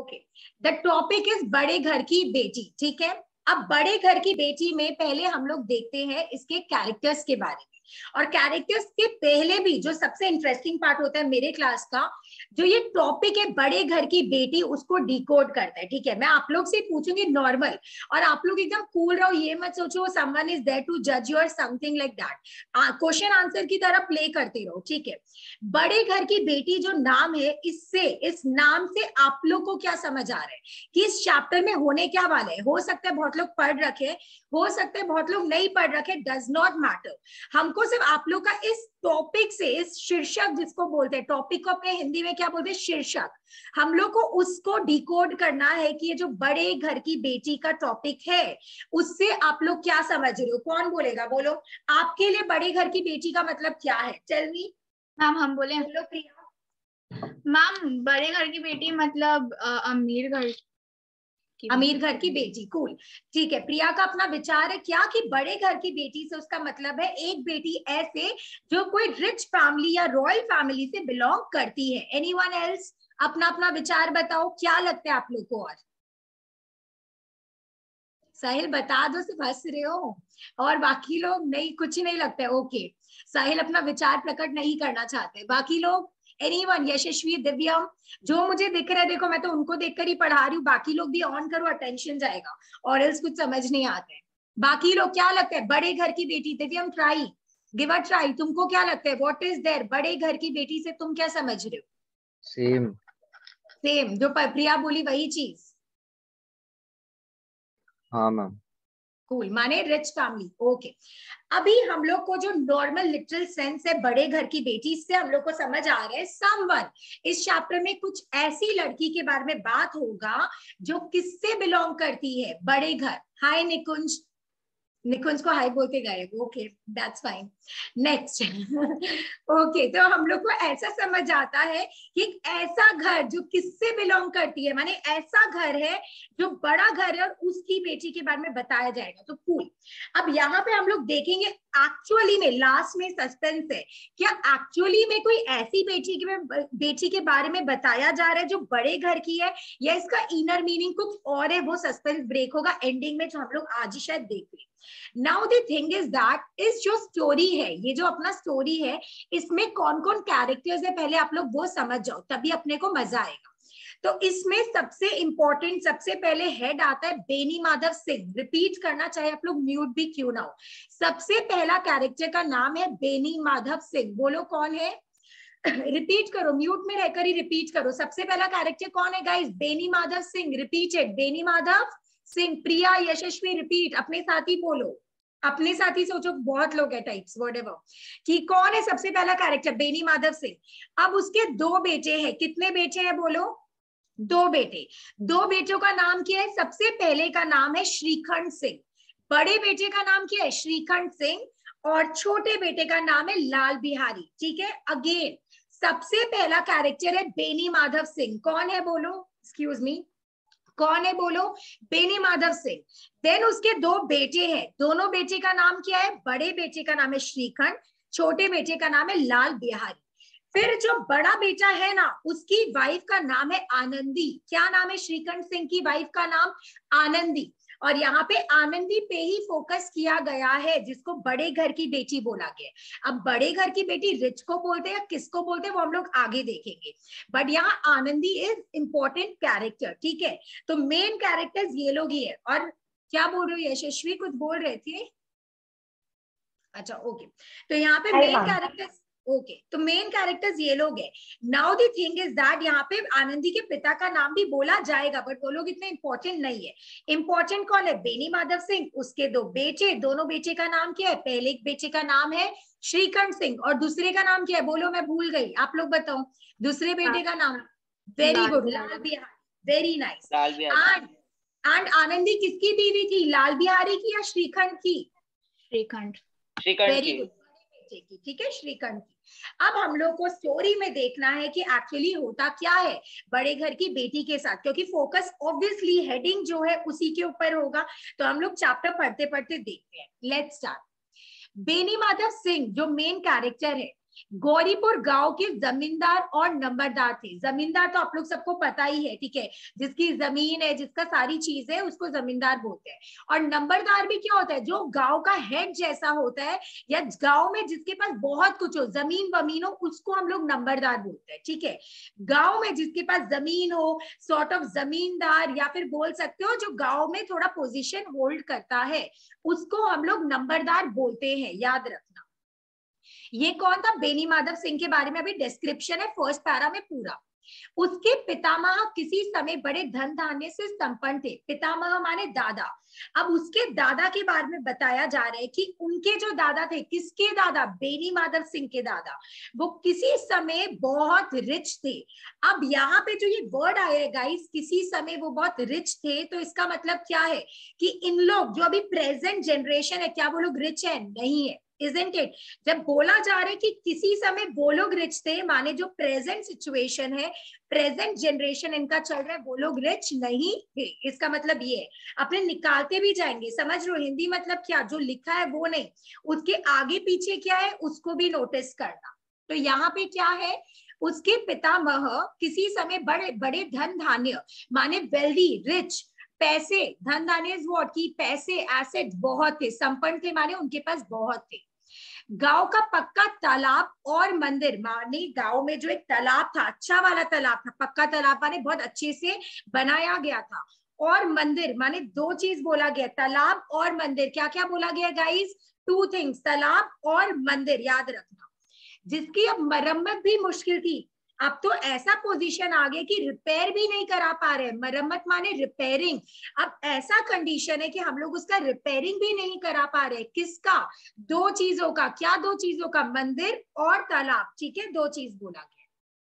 Okay, the topic is बड़े घर की बेटी, ठीक है। अब बड़े घर की बेटी में पहले हम लोग देखते हैं इसके कैरेक्टर्स के बारे में, और कैरेक्टर्स के पहले भी जो सबसे इंटरेस्टिंग पार्ट होता है मेरे क्लास का, जो ये टॉपिक है बड़े घर की बेटी, उसको डिकोड करता है, ठीक है। मैं आप लोग से पूछूंगी नॉर्मल, और आप लोग एकदम कूल रहो, ये मत सोचो समवन इज देयर टू जज यू और something like that. Question answer की तरह प्ले करते रहो, ठीक है। बड़े घर की बेटी जो नाम है, इससे, इस नाम से आप लोग को क्या समझ आ रहा है कि इस चैप्टर में होने क्या वाला है। हो सकता है बहुत लोग पढ़ रखे, हो सकता है बहुत लोग नहीं पढ़ रखे, डज नॉट मैटर। हमको सिर्फ आप लोग का इस टॉपिक से, इस शीर्षक जिसको बोलते हैं, टॉपिक को अपने हिंदी में क्या बोलते हैं, शीर्षक, हम लोग को उसको डिकोड करना है कि ये जो बड़े घर की बेटी का टॉपिक है, उससे आप लोग क्या समझ रहे हो। कौन बोलेगा, बोलो आपके लिए बड़े घर की बेटी का मतलब क्या है। टेल मी मैम हम बोले। बोलो प्रिया। मैम बड़े घर की बेटी मतलब अमीर घर की अमीर घर की बेटी, कूल, ठीक है। प्रिया का अपना विचार है क्या कि बड़े घर की बेटी से उसका मतलब है एक बेटी ऐसे जो कोई रिच फैमिली या रॉयल फैमिली से बिलोंग करती है। एनीवन एल्स अपना अपना विचार बताओ, क्या लगता है आप लोग को। और साहिल बता दो, सिर्फ हंस रहे हो, और बाकी लोग नहीं, कुछ ही नहीं लगता है। ओके, साहिल अपना विचार प्रकट नहीं करना चाहते। बाकी लोग, एनीवन, यशस्वी, दिव्यम, जो मुझे दिख रहा है, देखो मैं तो उनको देखकर ही पढ़ा रही हूँ, बाकी लोग भी ऑन करो, अटेंशन जाएगा, और एल्स कुछ समझ नहीं आता है। बाकी लोग क्या लगता है बड़े घर की बेटी, Divyam try, give a try, तुमको क्या लगता है, व्हाट इज देयर, बड़े घर की बेटी से तुम क्या समझ रहे हो। सेम सेम जो प्रिया बोली वही चीज। हाँ मैम। कूल, माने रिच फैमिली, ओके। अभी हम लोग को जो नॉर्मल लिटरल सेंस है बड़े घर की बेटी, इससे हम लोग को समझ आ रहा है समवन, इस चैप्टर में कुछ ऐसी लड़की के बारे में बात होगा जो किससे बिलोंग करती है, बड़े घर। हाय निकुंज, निकुंज को हाई बोलते गए, okay that's fine. Next okay, तो हम लोग को ऐसा समझ आता है कि एक ऐसा घर जो किससे बिलोंग करती है, माने ऐसा घर है जो बड़ा घर है, और उसकी बेटी के बारे में बताया जाएगा। तो कूल, अब यहाँ पे हम लोग देखेंगे एक्चुअली में, लास्ट में सस्पेंस है, क्या एक्चुअली में कोई ऐसी बेटी के बारे में बताया जा रहा है जो बड़े घर की है, या इसका इनर मीनिंग कुछ और है। वो सस्पेंस ब्रेक होगा एंडिंग में, जो हम लोग आज ही शायद देख रहे हैं। Now the thing is that, इस जो स्टोरी है, ये जो अपना स्टोरी है, इसमें कौन कौन कैरेक्टर्स है पहले आप लोग वो समझ जाओ, तभी अपने को मजा आएगा। तो इसमें सबसे इंपॉर्टेंट, सबसे पहले हेड आता है बेनी माधव सिंह। रिपीट करना चाहे आप लोग म्यूट भी क्यों ना हो, सबसे पहला कैरेक्टर का नाम है बेनी माधव सिंह। बोलो कौन है, रिपीट करो, म्यूट में रहकर ही रिपीट करो। सबसे पहला कैरेक्टर कौन है guys, Beni Madhav Singh. Repeated, Beni Madhav Singh. Priya, Yashasvi, repeat, अपने साथ ही बोलो, अपने साथ ही सोचो, बहुत लोग है टाइप्स व्हाटएवर, कि कौन है सबसे पहला कैरेक्टर, बेनी माधव सिंह। अब उसके दो बेटे हैं, कितने बेटे हैं बोलो, दो बेटे। दो बेटों का नाम क्या है, सबसे पहले का नाम है श्रीखंड सिंह, बड़े बेटे का नाम क्या है श्रीखंड सिंह, और छोटे बेटे का नाम है लाल बिहारी, ठीक है। अगेन सबसे पहला कैरेक्टर है बेनी माधव सिंह, कौन है बोलो, एक्सक्यूज मी, कौन है बोलो, बेनी माधव सिंह। देन उसके दो बेटे हैं, दोनों बेटे का नाम क्या है, बड़े बेटे का नाम है श्रीखंड, छोटे बेटे का नाम है लाल बिहारी। फिर जो बड़ा बेटा है ना, उसकी वाइफ का नाम है आनंदी। क्या नाम है श्रीखंड सिंह की वाइफ का नाम, आनंदी। और यहाँ पे आनंदी पे ही फोकस किया गया है, जिसको बड़े घर की बेटी बोला गया। अब बड़े घर की बेटी रिच को बोलते हैं या किसको बोलते हैं वो हम लोग आगे देखेंगे, बट यहाँ आनंदी इज इंपॉर्टेंट कैरेक्टर, ठीक है। तो मेन कैरेक्टर्स ये लोग ही है। और क्या बोल रहे हो यशस्वी, कुछ बोल रहे थे, अच्छा ओके। तो यहाँ पे मेन कैरेक्टर्स, ओके, तो मेन कैरेक्टर्स ये लोग हैं। Now the thing is that यहाँ पे आनंदी के पिता का नाम भी बोला जाएगा, बट वो लोग इतने इंपॉर्टेंट नहीं है। इंपॉर्टेंट कौन है, बेनी माधव सिंह, उसके दो बेटे, दोनों बेटे का नाम क्या है, पहले एक बेटे का नाम है श्रीखंड सिंह, और दूसरे का नाम क्या है बोलो, मैं भूल गई, आप लोग बताओ दूसरे बेटे का नाम। Very good, Lal Bihari, very nice. And Anandi किसकी बीवी थी, लाल बिहारी की या श्रीखंड की, श्रीखंड, वेरी गुड, ठीक है, श्रीखंड की। अब हम लोग को स्टोरी में देखना है कि एक्चुअली होता क्या है बड़े घर की बेटी के साथ, क्योंकि फोकस ऑब्वियसली हेडिंग जो है उसी के ऊपर होगा। तो हम लोग चैप्टर पढ़ते पढ़ते देखते हैं। Let's start. बेनी माधव सिंह जो मेन कैरेक्टर है, गौरीपुर गांव के जमींदार और नंबरदार थे। जमींदार तो आप लोग सबको पता ही है, ठीक है, जिसकी जमीन है, जिसका सारी चीज है, उसको जमींदार बोलते हैं। और नंबरदार भी क्या होता है, जो गांव का हेड जैसा होता है, या गांव में जिसके पास बहुत कुछ हो, जमीन वमीन हो, उसको हम लोग नंबरदार बोलते हैं, ठीक है। गांव में जिसके पास जमीन हो, सॉर्ट ऑफ जमींदार, या फिर बोल सकते हो जो गांव में थोड़ा पोजीशन होल्ड करता है, उसको हम लोग नंबरदार बोलते हैं, याद रखना। ये कौन था, बेनी माधव सिंह के बारे में अभी डिस्क्रिप्शन है फर्स्ट पैरा में पूरा। उसके पितामह किसी समय बड़े धन धान्य से संपन्न थे। पितामह माने दादा। अब उसके दादा के बारे में बताया जा रहा है कि उनके जो दादा थे, किसके दादा, बेनी माधव सिंह के दादा, वो किसी समय बहुत रिच थे। अब यहाँ पे जो ये वर्ड आया है गाइस, किसी समय वो बहुत रिच थे, तो इसका मतलब क्या है कि इन लोग जो अभी प्रेजेंट जनरेशन है, क्या वो लोग रिच है? नहीं है, isn't it? जब बोला जा रहा है कि किसी समय वो लोग रिच थे, माने जो प्रेजेंट सिचुएशन है, प्रेजेंट जनरेशन इनका चल रहा है, वो लोग रिच नहीं थे। इसका मतलब ये है, अपने निकालते भी जाएंगे, समझ लो हिंदी मतलब क्या, जो लिखा है वो नहीं, उसके आगे पीछे क्या है उसको भी नोटिस करना। तो यहाँ पे क्या है, उसके पितामह किसी समय बड़े बड़े धन धान्य माने वेल्दी, रिच, पैसे, धन धान्य इज व्हाट, की पैसे, एसेट बहुत थे, संपन्न थे माने उनके पास बहुत थे। गांव का पक्का तालाब और मंदिर, माने गांव में जो एक तालाब था, अच्छा वाला तालाब था, पक्का तालाब माने बहुत अच्छे से बनाया गया था, और मंदिर माने दो चीज बोला गया, तालाब और मंदिर। क्या क्या बोला गया गाइस? 2 थिंग्स, तालाब और मंदिर, याद रखना। जिसकी अब मरम्मत भी मुश्किल थी। अब तो ऐसा पोजीशन आ गया कि रिपेयर भी नहीं करा पा रहे, मरम्मत माने रिपेयरिंग। अब ऐसा कंडीशन है कि हम लोग उसका रिपेयरिंग भी नहीं करा पा रहे। किसका? 2 चीजों का। क्या 2 चीजों का? मंदिर और तालाब, ठीक है, 2 चीज बोला गया।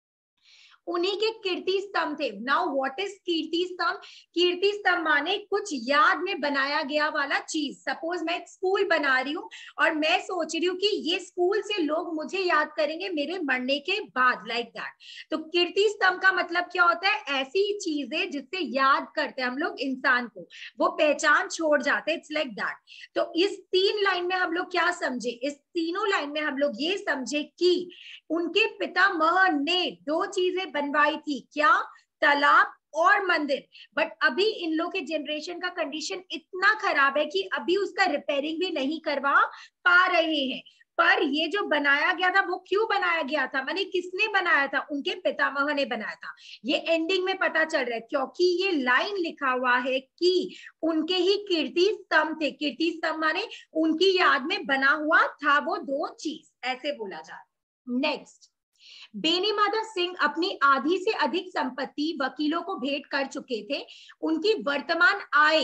उन्हीं के कीर्ति स्तंभ थे। नाउ व्हाट इज कीर्ति स्तंभ? कीर्ति स्तंभ माने कुछ याद में बनाया गया वाला चीज। सपोज मैं एक स्कूल बना रही हूँ और मैं सोच रही हूँ कि ये स्कूल से लोग मुझे याद करेंगे मेरे मरने के बाद, लाइक दैट। तो कीर्ति स्तंभ का मतलब क्या होता है? ऐसी चीजें जिससे याद करते हैं हम लोग इंसान को, वो पहचान छोड़ जाते हैं, इट्स लाइक दैट। तो इस 3 लाइन में हम लोग क्या समझे? इस तीनों लाइन में हम लोग ये समझे कि उनके पितामह ने 2 चीजें बनवाई थी। क्या? तालाब और मंदिर। बट अभी इन लोग के जनरेशन का कंडीशन इतना खराब है कि अभी उसका रिपेयरिंग भी नहीं करवा पा रहे हैं। पर ये जो बनाया गया था, वो क्यों बनाया गया था, माने किसने बनाया था? उनके पितामह ने बनाया था। ये एंडिंग में पता चल रहा है, क्योंकि ये लाइन लिखा हुआ है कि उनके ही कीर्ति स्तंभ थे। कीर्ति स्तंभ माने उनकी याद में बना हुआ था वो 2 चीज, ऐसे बोला जा रहा है। नेक्स्ट, बेनी माधव सिंह अपनी आधी से अधिक संपत्ति वकीलों को भेंट कर चुके थे। उनकी वर्तमान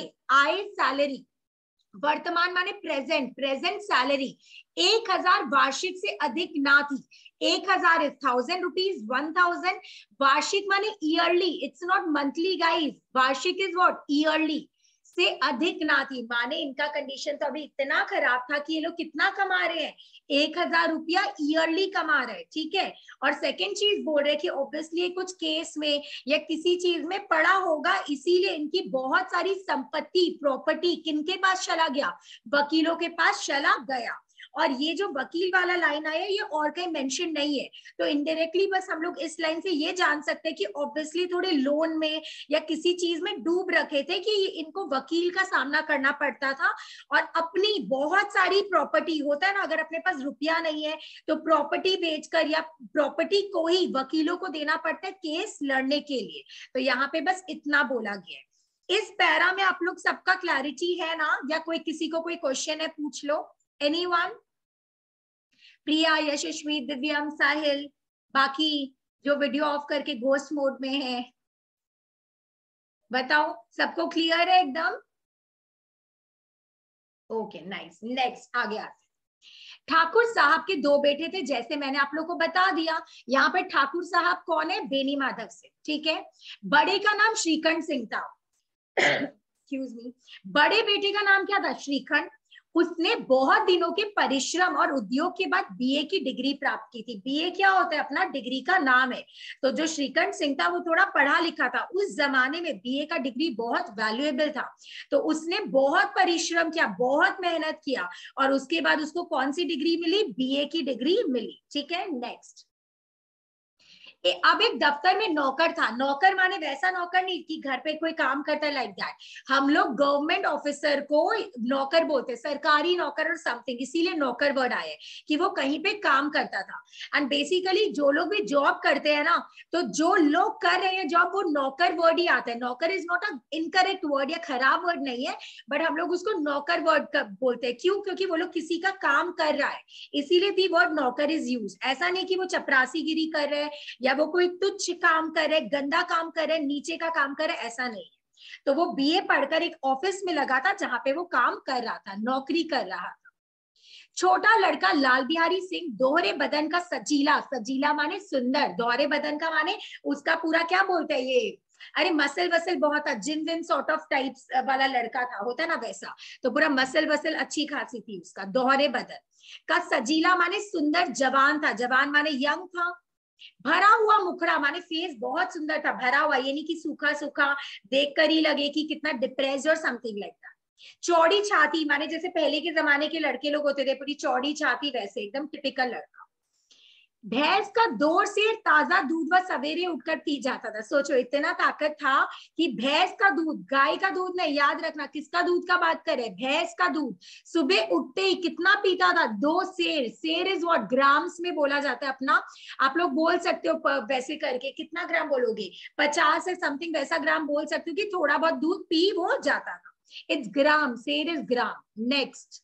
आय सैलरी, वर्तमान माने प्रेजेंट, प्रेजेंट सैलरी 1000 वार्षिक से अधिक ना थी। 1000 इज 1000 रुपीज, 1000 वार्षिक माने yearly, it's not monthly guys, वार्षिक इज व्हाट, ईयरली से अधिक ना थी। माने इनका कंडीशन तो अभी इतना खराब था कि ये लोग कितना कमा रहे हैं? 1000 रुपया ईयरली कमा रहे हैं, ठीक है। और सेकंड चीज बोल रहे कि ऑब्वियसली कुछ केस में या किसी चीज में पड़ा होगा, इसीलिए इनकी बहुत सारी संपत्ति, प्रॉपर्टी किनके पास चला गया? वकीलों के पास चला गया। और ये जो वकील वाला लाइन आया ये और कहीं मेंशन नहीं है, तो इनडायरेक्टली बस हम लोग इस लाइन से ये जान सकते हैं कि ऑब्वियसली थोड़े लोन में या किसी चीज में डूब रखे थे कि इनको वकील का सामना करना पड़ता था। और अपनी बहुत सारी प्रॉपर्टी, होता है ना, अगर अपने पास रुपया नहीं है तो प्रॉपर्टी बेचकर या प्रॉपर्टी को ही वकीलों को देना पड़ता है केस लड़ने के लिए। तो यहाँ पे बस इतना बोला गया है। इस पैरा में आप लोग सबका क्लैरिटी है ना, या कोई किसी को कोई क्वेश्चन है पूछ लो। एनीवन? प्रिया, यशस्वी, दिव्यम, साहिल, बाकी जो वीडियो ऑफ करके घोस्ट मोड में है, बताओ सबको क्लियर है एकदम? Okay nice. नेक्स्ट आगे आते। ठाकुर साहब के 2 बेटे थे, जैसे मैंने आप लोग को बता दिया। यहाँ पे ठाकुर साहब कौन है? बेनी माधव सिंह, ठीक है। बड़े का नाम श्रीखंड सिंह था। Excuse me. बड़े बेटे का नाम क्या था? श्रीखंड। उसने बहुत दिनों के परिश्रम और उद्योग के बाद बीए की डिग्री प्राप्त की थी। बीए क्या होता है? अपना डिग्री का नाम है। तो जो श्रीकंठ सिंह था वो थोड़ा पढ़ा लिखा था, उस जमाने में बीए का डिग्री बहुत वैल्यूएबल था, तो उसने बहुत परिश्रम किया, बहुत मेहनत किया, और उसके बाद उसको कौन सी डिग्री मिली? बीए की डिग्री मिली। ठीक है, नेक्स्ट। अब एक दफ्तर में नौकर था। नौकर माने वैसा नौकर नहीं कि घर पे कोई काम करता है, लाइक दैट। हम लोग गवर्नमेंट ऑफिसर को नौकर बोलते हैं, सरकारी नौकर और समथिंग, इसीलिए नौकर वर्ड आया है कि वो कहीं पे काम करता था। एंड बेसिकली जो लोग भी जॉब करते हैं ना, तो जो लोग कर रहे हैं जॉब, वो नौकर वर्ड ही आता है। नौकर is not a incorrect word या खराब वर्ड नहीं है, बट हम लोग उसको नौकर वर्ड बोलते हैं। क्यों? क्योंकि वो लोग किसी का काम कर रहा है, इसीलिए दी वर्ड नौकर इज यूज। ऐसा नहीं कि वो चपरासीगिरी कर रहे हैं या वो कोई तुच्छ काम करे, गंदा काम करे, नीचे का काम करे, ऐसा नहीं है। तो वो बीए पढ़कर एक ऑफिस में लगा था जहां पे वो काम कर रहा था, नौकरी कर रहा था। छोटा लड़का लाल बिहारी सिंह दोहरे बदन का सजीला, सजीला माने सुंदर, दोहरे बदन का माने उसका पूरा क्या बोलते हैं ये, अरे मसल वसल बहुत था, जिम विम सॉर्ट ऑफ टाइप्स वाला लड़का था, होता ना वैसा, तो पूरा मसल वसल अच्छी खासी थी उसका। दोहरे बदन का सजीला माने सुंदर, जवान था, जवान माने यंग था। भरा हुआ मुखड़ा माने फेस बहुत सुंदर था, भरा हुआ, ये नहीं कि सूखा सूखा देखकर ही लगे कि कितना डिप्रेस्ड और समथिंग लाइक दैट। चौड़ी छाती माने जैसे पहले के जमाने के लड़के लोग होते थे, पूरी चौड़ी छाती, वैसे एकदम टिपिकल लड़का। भैंस का दौर से ताजा दूध वह सवेरे उठकर पी जाता था। सोचो इतना ताकत था कि भैंस का दूध, गाय का दूध नहीं, याद रखना किसका दूध का बात करें, भैंस का दूध सुबह उठते ही कितना पीता था? 2 सेर। सेर इज व्हाट? ग्राम्स में बोला जाता है अपना। आप लोग बोल सकते हो वैसे करके, कितना ग्राम बोलोगे? 50 से समथिंग वैसा ग्राम बोल सकते हो कि थोड़ा बहुत दूध पी वो जाता था। इट्स ग्राम, सेर is gram. Next.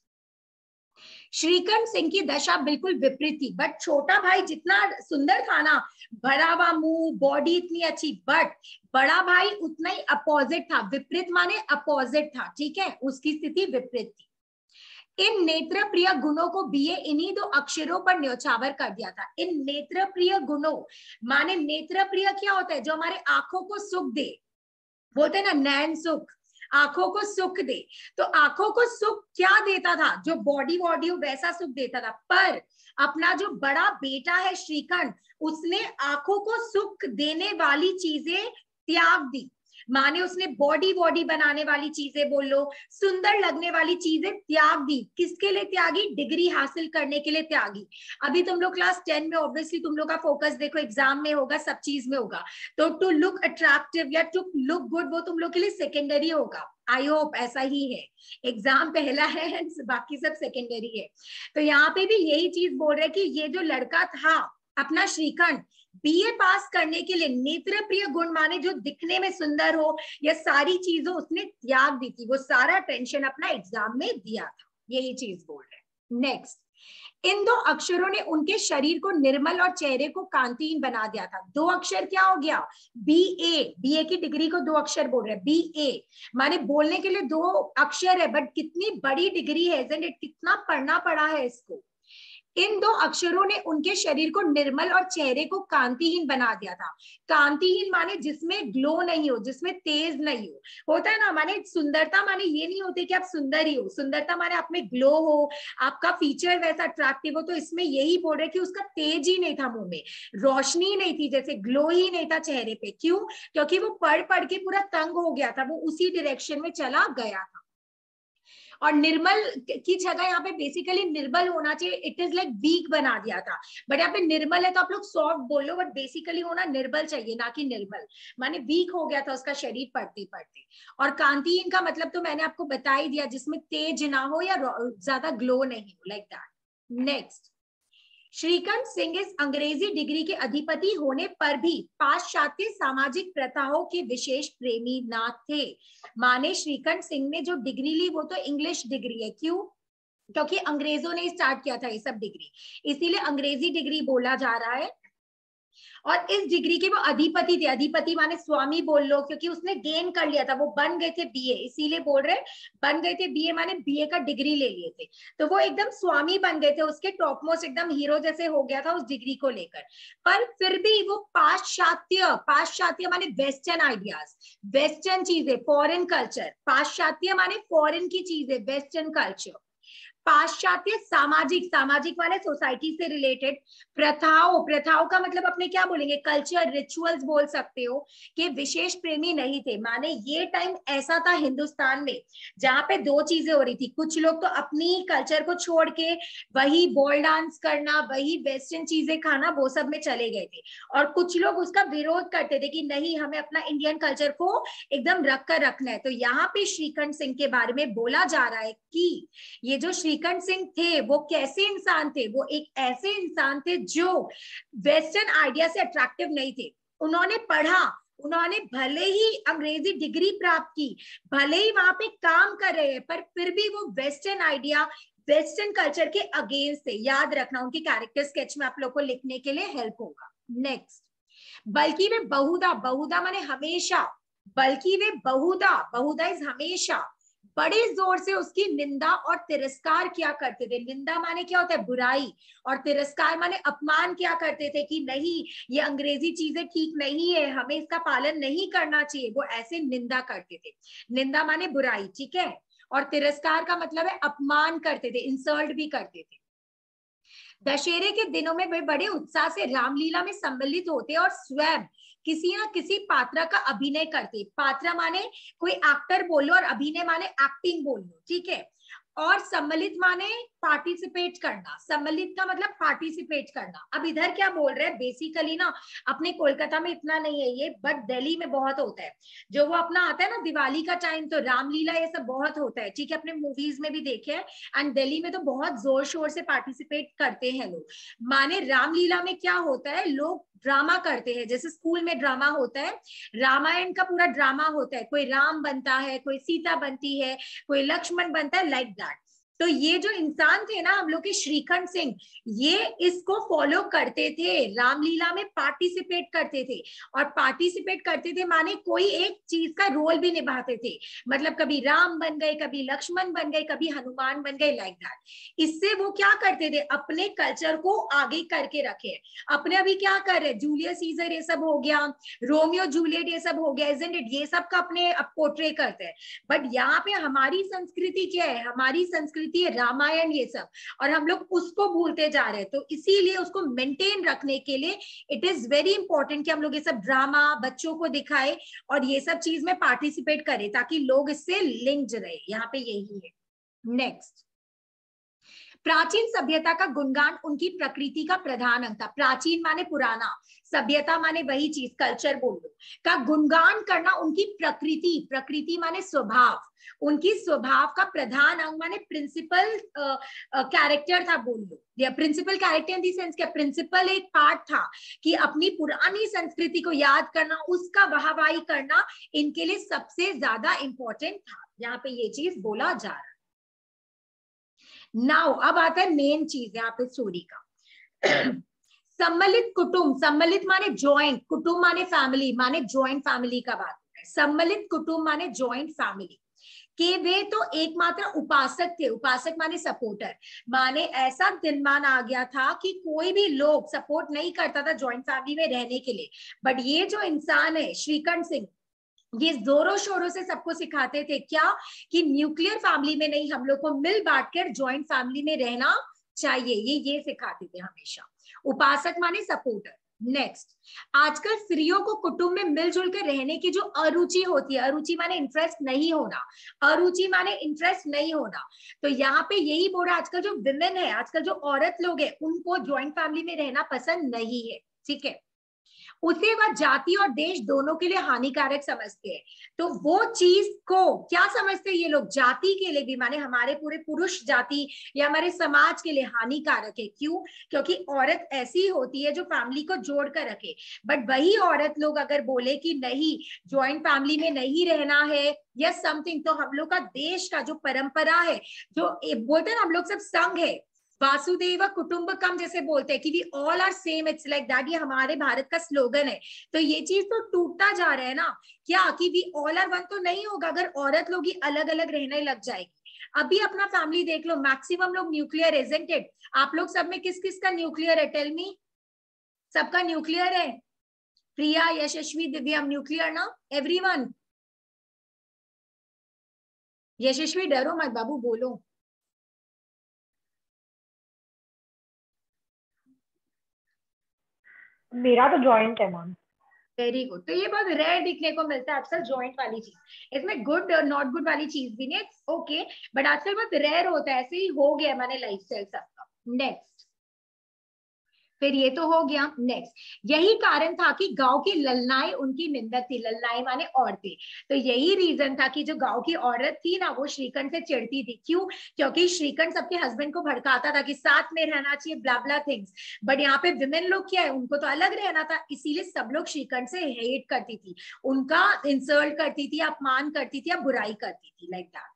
Shrikanth Singh की दशा बिल्कुल विपरीत थी, बट छोटा भाई जितना सुंदर था ना, भरा हुआ मुंह, बॉडी इतनी अच्छी, बट बड़ा भाई उतना ही अपोजिट था। विपरीत माने अपोजिट था, ठीक है, उसकी स्थिति विपरीत थी। इन नेत्र प्रिय गुणों को बीए इन्हीं 2 अक्षरों पर न्यौछावर कर दिया था। इन नेत्र प्रिय गुणों माने, नेत्र प्रिय क्या होता है? जो हमारे आंखों को सुख दे, बोलते हैं ना नैन सुख, आंखों को सुख दे। तो आंखों को सुख क्या देता था? जो बॉडी वॉडी वैसा सुख देता था। पर अपना जो बड़ा बेटा है श्रीकंठ, उसने आंखों को सुख देने वाली चीजें त्याग दी। माने उसने बॉडी बॉडी बनाने वाली चीजें बोल लो, सुंदर लगने वाली चीजें त्याग दी। किसके लिए त्यागी? डिग्री हासिल करने के लिए त्यागी। अभी तुम लोग क्लास 10 में, ऑब्वियसली तुम लोग का फोकस देखो एग्जाम में होगा, सब चीज में होगा, तो टू लुक अट्रैक्टिव या टू लुक गुड वो तुम लोग के लिए सेकेंडरी होगा। आई होप ऐसा ही है, एग्जाम पहला है, बाकी सब सेकेंडरी है। तो यहाँ पे भी यही चीज बोल रहे कि ये जो लड़का था अपना श्रीकंठ, बीए पास करने के लिए नेत्र प्रिय गुण माने जो दिखने में सुंदर हो, या सारी चीजों उसने त्याग दी थी। वो सारा टेंशन अपना एग्जाम में दिया था, यही चीज बोल रहे। नेक्स्ट। इन 2 अक्षरों ने उनके शरीर को निर्मल और चेहरे को कांतिहीन बना दिया था। 2 अक्षर क्या हो गया? बीए, बीए की डिग्री को 2 अक्षर बोल रहे हैं। बीए माने बोलने के लिए 2 अक्षर है, बट कितनी बड़ी डिग्री है, इज़न्ट इट? कितना पढ़ना पड़ा है इसको। इन 2 अक्षरों ने उनके शरीर को निर्मल और चेहरे को कांतिहीन बना दिया था। कांतिहीन माने जिसमें ग्लो नहीं हो, जिसमें तेज नहीं हो, होता है ना। माने सुंदरता माने ये नहीं होती कि आप सुंदर ही हो, सुंदरता माने आप में ग्लो हो, आपका फीचर वैसा अट्रैक्टिव हो। तो इसमें यही बोल रहे कि उसका तेज ही नहीं था, मुंह में रोशनी नहीं थी, जैसे ग्लो ही नहीं था चेहरे पे। क्यों? क्योंकि वो पढ़ पढ़ के पूरा तंग हो गया था, वो उसी डायरेक्शन में चला गया था। और निर्मल की जगह यहाँ पे बेसिकली निर्बल होना चाहिए, इट इज लाइक वीक बना दिया था। बट यहाँ पे निर्मल है तो आप लोग सॉफ्ट बोलो, बट बेसिकली होना निर्बल चाहिए, ना कि निर्मल। माने वीक हो गया था उसका शरीर पढ़ते पढ़ते। और कांतिहीन का मतलब तो मैंने आपको बता ही दिया, जिसमें तेज ना हो या ज्यादा ग्लो नहीं हो, like that. Next. Shrikanth Singh इस अंग्रेजी डिग्री के अधिपति होने पर भी पाश्चात्य सामाजिक प्रथाओं के विशेष प्रेमी न थे। माने श्रीकंठ सिंह ने जो डिग्री ली वो तो इंग्लिश डिग्री है। क्यों? क्योंकि अंग्रेजों ने स्टार्ट किया था ये सब डिग्री, इसीलिए अंग्रेजी डिग्री बोला जा रहा है। और इस डिग्री के वो अधिपति थे। अधिपति माने स्वामी बोल लो, क्योंकि उसने गेन कर लिया था, वो बन गए थे बीए, इसीलिए बोल रहे बन गए थे बीए, माने बीए का डिग्री ले लिए थे, तो वो एकदम स्वामी बन गए थे, उसके टॉप मोस्ट एकदम हीरो जैसे हो गया था उस डिग्री को लेकर। पर फिर भी वो पाश्चात्य, पाश्चात्य माने वेस्टर्न आइडियाज, वेस्टर्न चीजें, फॉरेन कल्चर। पाश्चात्य माने फॉरेन की चीजें, वेस्टर्न कल्चर। पाश्चात्य सामाजिक, सामाजिक माने सोसाइटी से रिलेटेड। प्रथाओं, प्रथाओं का मतलब अपने क्या बोलेंगे, कल्चर, रिचुअल्स बोल सकते हो, कि विशेष प्रेमी नहीं थे। माने ये टाइम ऐसा था हिंदुस्तान में जहां पे दो चीजें हो रही थी, कुछ लोग तो अपनी कल्चर को छोड़ के वही बॉल डांस करना, वही वेस्टर्न चीजें खाना, वो सब में चले गए थे, और कुछ लोग उसका विरोध करते थे कि नहीं, हमें अपना इंडियन कल्चर को एकदम रख कर रखना है। तो यहाँ पे श्रीकंठ सिंह के बारे में बोला जा रहा है कि ये जो श्रीकंठ सिंह थे वो कैसे इंसान थे, वो एक ऐसे इंसान थे जो वेस्टर्न आइडिया से अट्रैक्टिव नहीं थे। उन्होंने पढ़ा, उन्होंने भले ही अंग्रेजी डिग्री प्राप्त की, भले ही वहां पे काम कर रहे हैं, पर फिर भी वो वेस्टर्न आइडिया, वेस्टर्न कल्चर के अगेंस्ट थे। याद रखना, उनकी कैरेक्टर स्केच में आप लोग को लिखने के लिए हेल्प होगा। नेक्स्ट, बल्कि वे बहुधा, बहुधा माने हमेशा, बल्कि वे बहुधा, बहुधा इज हमेशा, बड़े जोर से उसकी निंदा और तिरस्कार किया करते थे। निंदा माने क्या होता है, बुराई, और तिरस्कार माने अपमान किया करते थे कि नहीं, ये अंग्रेजी चीजें ठीक नहीं है, हमें इसका पालन नहीं करना चाहिए। वो ऐसे निंदा करते थे। निंदा माने बुराई, ठीक है, और तिरस्कार का मतलब है अपमान करते थे, इंसल्ट भी करते थे। दशहरे के दिनों में वे बड़े उत्साह से रामलीला में सम्मिलित होते और स्वयं किसी ना किसी पात्र का अभिनय करते। पात्र माने कोई एक्टर बोलो, और अभिनय माने एक्टिंग बोल लो, ठीक है। और सम्मिलित माने पार्टिसिपेट करना, सम्मिलित का मतलब पार्टिसिपेट करना। अब इधर क्या बोल रहे हैं, बेसिकली ना अपने कोलकाता में इतना नहीं है ये, बट दिल्ली में बहुत होता है। जो वो अपना आता है ना दिवाली का टाइम, तो रामलीला ये सब बहुत होता है, ठीक है, अपने मूवीज में भी देखे हैं। एंड दिल्ली में तो बहुत जोर शोर से पार्टिसिपेट करते हैं लोग। माने रामलीला में क्या होता है, लोग ड्रामा करते हैं, जैसे स्कूल में ड्रामा होता है, रामायण का पूरा ड्रामा होता है, कोई राम बनता है, कोई सीता बनती है, कोई लक्ष्मण बनता है, लाइक दैट। तो ये जो इंसान थे ना हम लोग के श्रीकंठ सिंह, ये इसको फॉलो करते थे, रामलीला में पार्टिसिपेट करते थे। और पार्टिसिपेट करते थे माने कोई एक चीज का रोल भी निभाते थे, मतलब कभी राम बन गए, कभी लक्ष्मण बन गए, कभी हनुमान बन गए, लाइक दैट। इससे वो क्या करते थे, अपने कल्चर को आगे करके रखे। अपने अभी क्या कर रहे, जूलियस सीजर ये सब हो गया, रोमियो जूलियट ये सब हो गया, इजंट इट, ये सब का अपने पोर्ट्रे करते हैं। बट यहाँ पे हमारी संस्कृति क्या है, हमारी संस्कृति है रामायण ये सब, और हम लोग उसको भूलते जा रहे हैं। तो इसीलिए उसको मेंटेन रखने के लिए इट इज वेरी इंपॉर्टेंट कि हम लोग ये सब ड्रामा बच्चों को दिखाए और ये सब चीज में पार्टिसिपेट करें, ताकि लोग इससे लिंक्ड रहे। यहाँ पे यही है। नेक्स्ट, प्राचीन सभ्यता का गुणगान उनकी प्रकृति का प्रधान अंग था। प्राचीन माने पुराना, सभ्यता माने वही चीज, कल्चर बोल लो, का गुणगान करना उनकी प्रकृति, प्रकृति माने स्वभाव, उनकी स्वभाव का प्रधान अंग माने प्रिंसिपल कैरेक्टर था बोल लो, या principal character in the sense क्या, प्रिंसिपल एक पार्ट था कि अपनी पुरानी संस्कृति को याद करना, उसका वाहवाही करना इनके लिए सबसे ज्यादा इंपॉर्टेंट था। यहाँ पे ये चीज बोला जा रहा है। नाउ अब आता है मेन चीज यहाँ पे स्टोरी का। सम्मिलित कुटुंब, सम्मिलित माने ज्वाइंट, कुटुंब माने फैमिली, माने ज्वाइंट फैमिली का बात है। सम्मिलित कुटुंब माने ज्वाइंट फैमिली के वे तो एकमात्र उपासक थे। उपासक माने सपोर्टर, माने ऐसा दिनमान आ गया था कि कोई भी लोग सपोर्ट नहीं करता था ज्वाइंट फैमिली में रहने के लिए। बट ये जो इंसान है श्रीकंठ सिंह, ये जोरों शोरों से सबको सिखाते थे क्या, कि न्यूक्लियर फैमिली में नहीं, हम लोग को मिल बांटकर ज्वाइंट फैमिली में रहना चाहिए। ये सिखाते थे हमेशा। उपासक माने सपोर्टर। नेक्स्ट, आजकल स्त्रियों को कुटुंब में मिलजुल कर रहने की जो अरुचि होती है, अरुचि माने इंटरेस्ट नहीं होना, अरुचि माने इंटरेस्ट नहीं होना, तो यहाँ पे यही बोल रहा है, आजकल जो विमेन है, आजकल जो औरत लोग है, उनको ज्वाइंट फैमिली में रहना पसंद नहीं है, ठीक है। उसे वह जाति और देश दोनों के लिए हानिकारक समझते हैं। तो वो चीज को क्या समझते हैं ये लोग, जाति के लिए भी, माने हमारे पूरे पुरुष जाति या हमारे समाज के लिए हानिकारक है। क्यों? क्योंकि औरत ऐसी होती है जो फैमिली को जोड़ कर रखे। बट वही औरत लोग अगर बोले कि नहीं, ज्वाइंट फैमिली में नहीं रहना है या समथिंग, तो हम लोग का देश का जो परंपरा है, जो बोलते हैं हम लोग सब संघ है, वासुदेव कुटुंबकम जैसे बोलते हैं कि we all are same, it's like that, ये हमारे भारत का स्लोगन है। तो ये चीज तो टूटता जा रहा है ना, क्या कि वी ऑल आर वन तो नहीं होगा अगर औरत लोग ही अलग अलग रहने लग जाएगी। अभी अपना फैमिली देख लो, मैक्सिमम लोग न्यूक्लियर, इजंट इट? आप लोग सब में किस किस का न्यूक्लियर है, टेल मी। सबका न्यूक्लियर है? प्रिया, यशस्वी, दिव्या, न्यूक्लियर ना एवरीवन? यशस्वी डरो मत बाबू, बोलो। मेरा तो जॉइंट है मैम। Very good. तो ये बहुत रेयर दिखने को मिलता है अक्सर जॉइंट वाली चीज। इसमें गुड नॉट गुड वाली चीज भी नहीं, ओके, बट आजकल बहुत रेयर होता है, ऐसे ही हो गया मैंने लाइफ स्टाइल सबका। नेक्स्ट, फिर ये तो हो गया। नेक्स्ट, यही कारण था कि गांव की ललनाएं उनकी निंदक थी। ललनाएं माने औरतें। तो यही रीजन था कि जो गांव की औरत थी ना, वो श्रीकंठ से चिढ़ती थी। क्यों? क्योंकि श्रीकंठ सबके हस्बैंड को भड़काता था कि साथ में रहना चाहिए, ब्ला ब्ला थिंग्स। बट यहाँ पे विमेन लोग क्या है, उनको तो अलग रहना था, इसीलिए सब लोग श्रीकंठ से हेट करती थी, उनका इंसल्ट करती थी, अपमान करती थी या बुराई करती थी, लाइक दैट।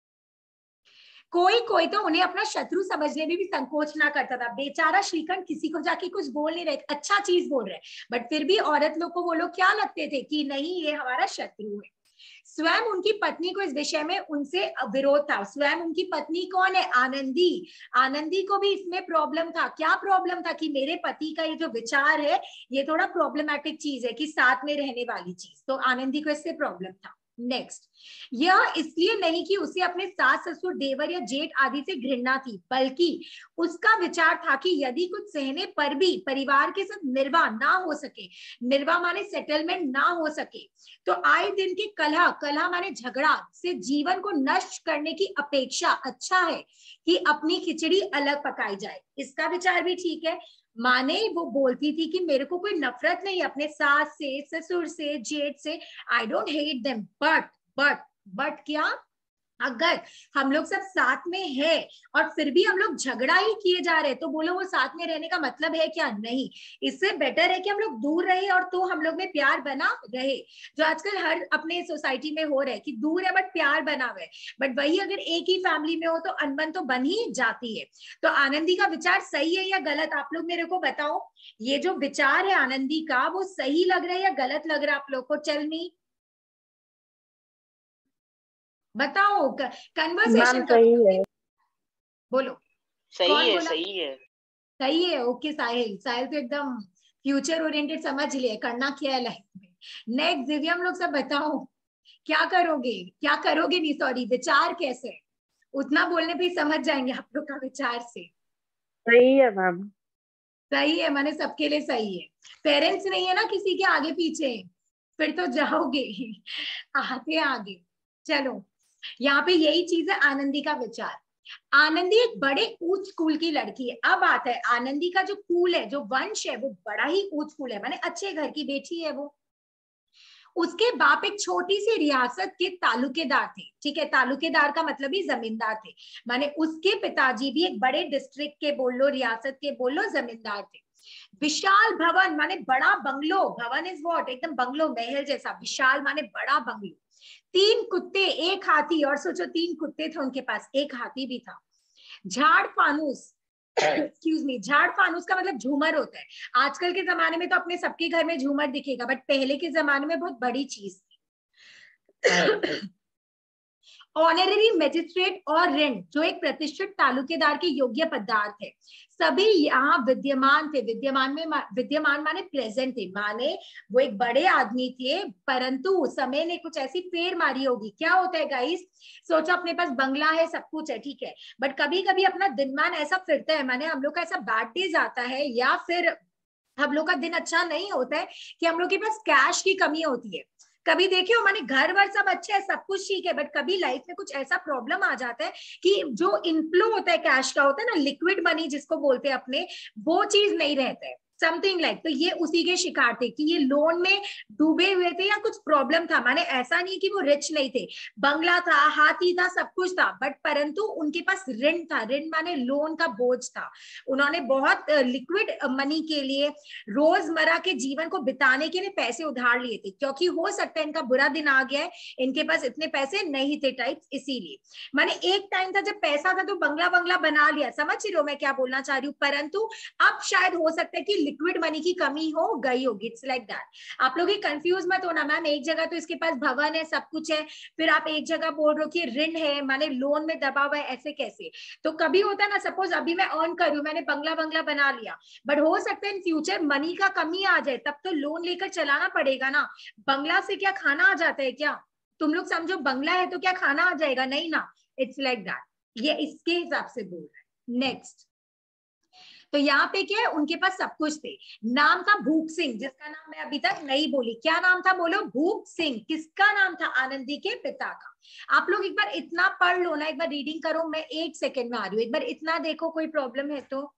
कोई कोई तो उन्हें अपना शत्रु समझने में भी संकोच ना करता था। बेचारा श्रीकंठ किसी को जाके कुछ बोल नहीं रहे, अच्छा चीज बोल रहे, बट फिर भी औरत लोग को वो लोग क्या लगते थे कि नहीं, ये हमारा शत्रु है। स्वयं उनकी पत्नी को इस विषय में उनसे विरोध था। स्वयं उनकी पत्नी कौन है? आनंदी। आनंदी को भी इसमें प्रॉब्लम था। क्या प्रॉब्लम था? कि मेरे पति का ये जो विचार है, ये थोड़ा प्रॉब्लमैटिक चीज है, कि साथ में रहने वाली चीज। तो आनंदी को इससे प्रॉब्लम था। नेक्स्ट, यह इसलिए नहीं कि उसे अपने सास ससुर देवर या जेठ आदि से घृणा थी, बल्कि उसका विचार था कि यदि कुछ सहने पर भी परिवार के साथ निर्वाह ना हो सके, निर्वाह माने सेटलमेंट ना हो सके, तो आए दिन के कलह, कलह माने झगड़ा से जीवन को नष्ट करने की अपेक्षा अच्छा है कि अपनी खिचड़ी अलग पकाई जाए। इसका विचार भी ठीक है। माने वो बोलती थी कि मेरे को कोई नफरत नहीं अपने सास से, ससुर से, जेठ से, I don't hate them, but क्या, अगर हम लोग सब साथ में है और फिर भी हम लोग झगड़ा ही किए जा रहे हैं, तो बोलो वो साथ में रहने का मतलब है क्या? नहीं। इससे बेटर है कि हम लोग दूर रहे और तो हम लोग में प्यार बना रहे, जो आजकल हर अपने सोसाइटी में हो रहा है कि दूर है बट प्यार बना हुआ है। बट वही अगर एक ही फैमिली में हो तो अनबन तो बन ही जाती है। तो आनंदी का विचार सही है या गलत, आप लोग मेरे को बताओ। ये जो विचार है आनंदी का, वो सही लग रहा है या गलत लग रहा है आप लोग को? टेल मी, बताओ, मैम कन्वर्सेशन सही करो। है। बोलो, सही कौन है, बोला? सही है। सही है, ओके। साहिल, साहिल तो एकदम फ्यूचर ओरिएंटेड समझ लिए, करना क्या है लाइफ में। नेक्स्ट, दिव्यम लोग सब बताओ, क्या करोगे, क्या करोगे, नहीं सॉरी, विचार कैसे है? उतना बोलने पे ही समझ जाएंगे आप लोग का विचार से। सही है मैम। सही है माने सबके लिए सही है। पेरेंट्स नहीं है ना किसी के आगे पीछे, फिर तो जाओगे आगे आगे। चलो, यहाँ पे यही चीज है आनंदी का विचार। आनंदी एक बड़े ऊंच कुल की लड़की है। अब आता है आनंदी का जो कुल है, जो वंश है, वो बड़ा ही ऊंच कुल है, माने अच्छे घर की बेटी है वो। उसके बाप एक छोटी सी रियासत के तालुकेदार थे। ठीक है, तालुकेदार का मतलब ही जमींदार थे, माने उसके पिताजी भी एक बड़े डिस्ट्रिक्ट के बोल लो, रियासत के बोल लो, जमींदार थे। विशाल भवन माने बड़ा बंगलो, भवन इज व्हाट, एकदम बंगलो, महल जैसा। विशाल माने बड़ा बंगलो। 3 कुत्ते, 1 हाथी, और सोचो 3 कुत्ते थे उनके पास, 1 हाथी भी था। झाड़ फानूस, एक्सक्यूज मी, झाड़ फानूस का मतलब झूमर होता है। आजकल के जमाने में तो अपने सबके घर में झूमर दिखेगा, बट पहले के जमाने में बहुत बड़ी चीज थी। ऑनरेरी मजिस्ट्रेट और रेंट, जो एक प्रतिष्ठित तालुकेदार के योग्य पदार्थ है, सभी यहाँ विद्यमान थे। विद्यमान माने प्रेजेंट थे, माने वो एक बड़े आदमी थे, परंतु समय ने कुछ ऐसी फेर मारी होगी। क्या होता है गाइस, सोचो अपने पास बंगला है, सब कुछ है, ठीक है, बट कभी कभी अपना दिनमान ऐसा फिरता है, माने हम लोग का ऐसा बैड डेज आता है, या फिर हम लोग का दिन अच्छा नहीं होता है, कि हम लोग के पास कैश की कमी होती है। कभी देखे हो, माने घर वर सब अच्छे है, सब कुछ ठीक है, बट कभी लाइफ में कुछ ऐसा प्रॉब्लम आ जाता है कि जो इनफ्लो होता है कैश का, होता है ना, लिक्विड मनी जिसको बोलते हैं अपने, वो चीज नहीं रहता है, समथिंग लाइक। तो ये उसी के शिकार थे कि ये लोन में डूबे हुए थे या कुछ प्रॉब्लम था। माने ऐसा नहीं कि वो रिच नहीं थे, बंगला था, हाथी था, सब कुछ था, बट परंतु उनके पास ऋण था। ऋण माने लोन का बोझ था। उन्होंने बहुत लिक्विड मनी के लिए, रोजमर्रा के जीवन को बिताने के लिए पैसे उधार लिए थे, क्योंकि हो सकता है इनका बुरा दिन आ गया है, इनके पास इतने पैसे नहीं थे टाइप्स, इसीलिए। माने एक टाइम था जब पैसा था तो बंगला बंगला बना लिया, समझ रहे हो मैं क्या बोलना चाह रही हूँ, परंतु अब शायद हो सकता है कि लिक्विड मनी की कमी हो गई होगी। It's like that. आप लोग कंफ्यूज मत होना, मैम एक जगह तो इसके पास भवन है, सब कुछ है, फिर आप एक जगह बोल रहे हो कि ऋण है, माने लोन में दबा हुआ है, ऐसे कैसे? तो कभी होता है ना, सपोज अभी मैं अर्न कर रही हूँ, मैंने बंगला बंगला बना लिया, बट हो सकता है इन फ्यूचर मनी का कमी आ जाए, तब तो लोन लेकर चलाना पड़ेगा ना। बंगला से क्या खाना आ जाता है क्या? तुम लोग समझो, बंगला है तो क्या खाना आ जाएगा? नहीं ना। It's like that. ये इसके हिसाब से बोल रहा है। नेक्स्ट, तो यहाँ पे क्या है, उनके पास सब कुछ थे। नाम था भूप सिंह, जिसका नाम मैं अभी तक नहीं बोली। क्या नाम था बोलो? भूप सिंह। किसका नाम था? आनंदी के पिता का। आप लोग एक बार इतना पढ़ लो ना, एक बार रीडिंग करो, मैं 1 सेकेंड में आ रही हूँ, एक बार इतना देखो, कोई प्रॉब्लम है तो।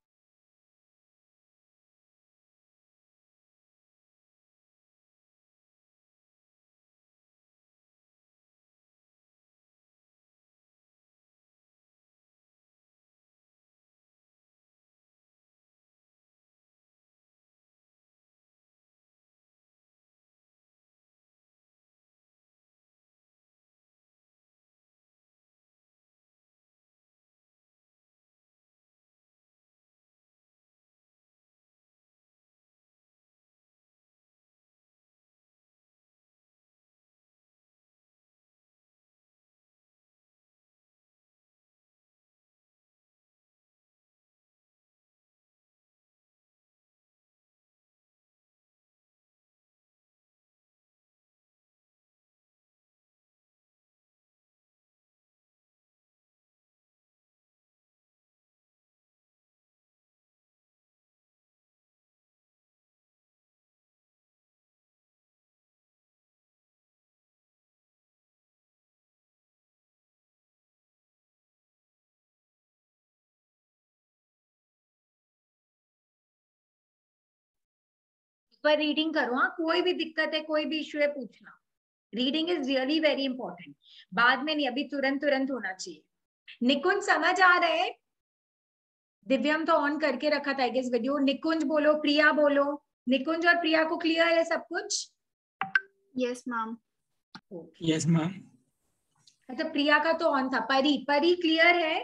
पर रीडिंग करो, हाँ, कोई भी दिक्कत है, कोई भी इश्यू है, पूछना। Reading is really very important, बाद में नहीं, अभी तुरंत तुरंत होना चाहिए। निकुंज समझ आ रहे हैं? दिव्यम तो ऑन करके रखा था इस वीडियो। निकुंज बोलो, प्रिया बोलो। निकुंज और प्रिया को क्लियर है सब कुछ? Yes ma'am. Yes ma'am. अच्छा, प्रिया का तो ऑन था। परी, परी क्लियर है?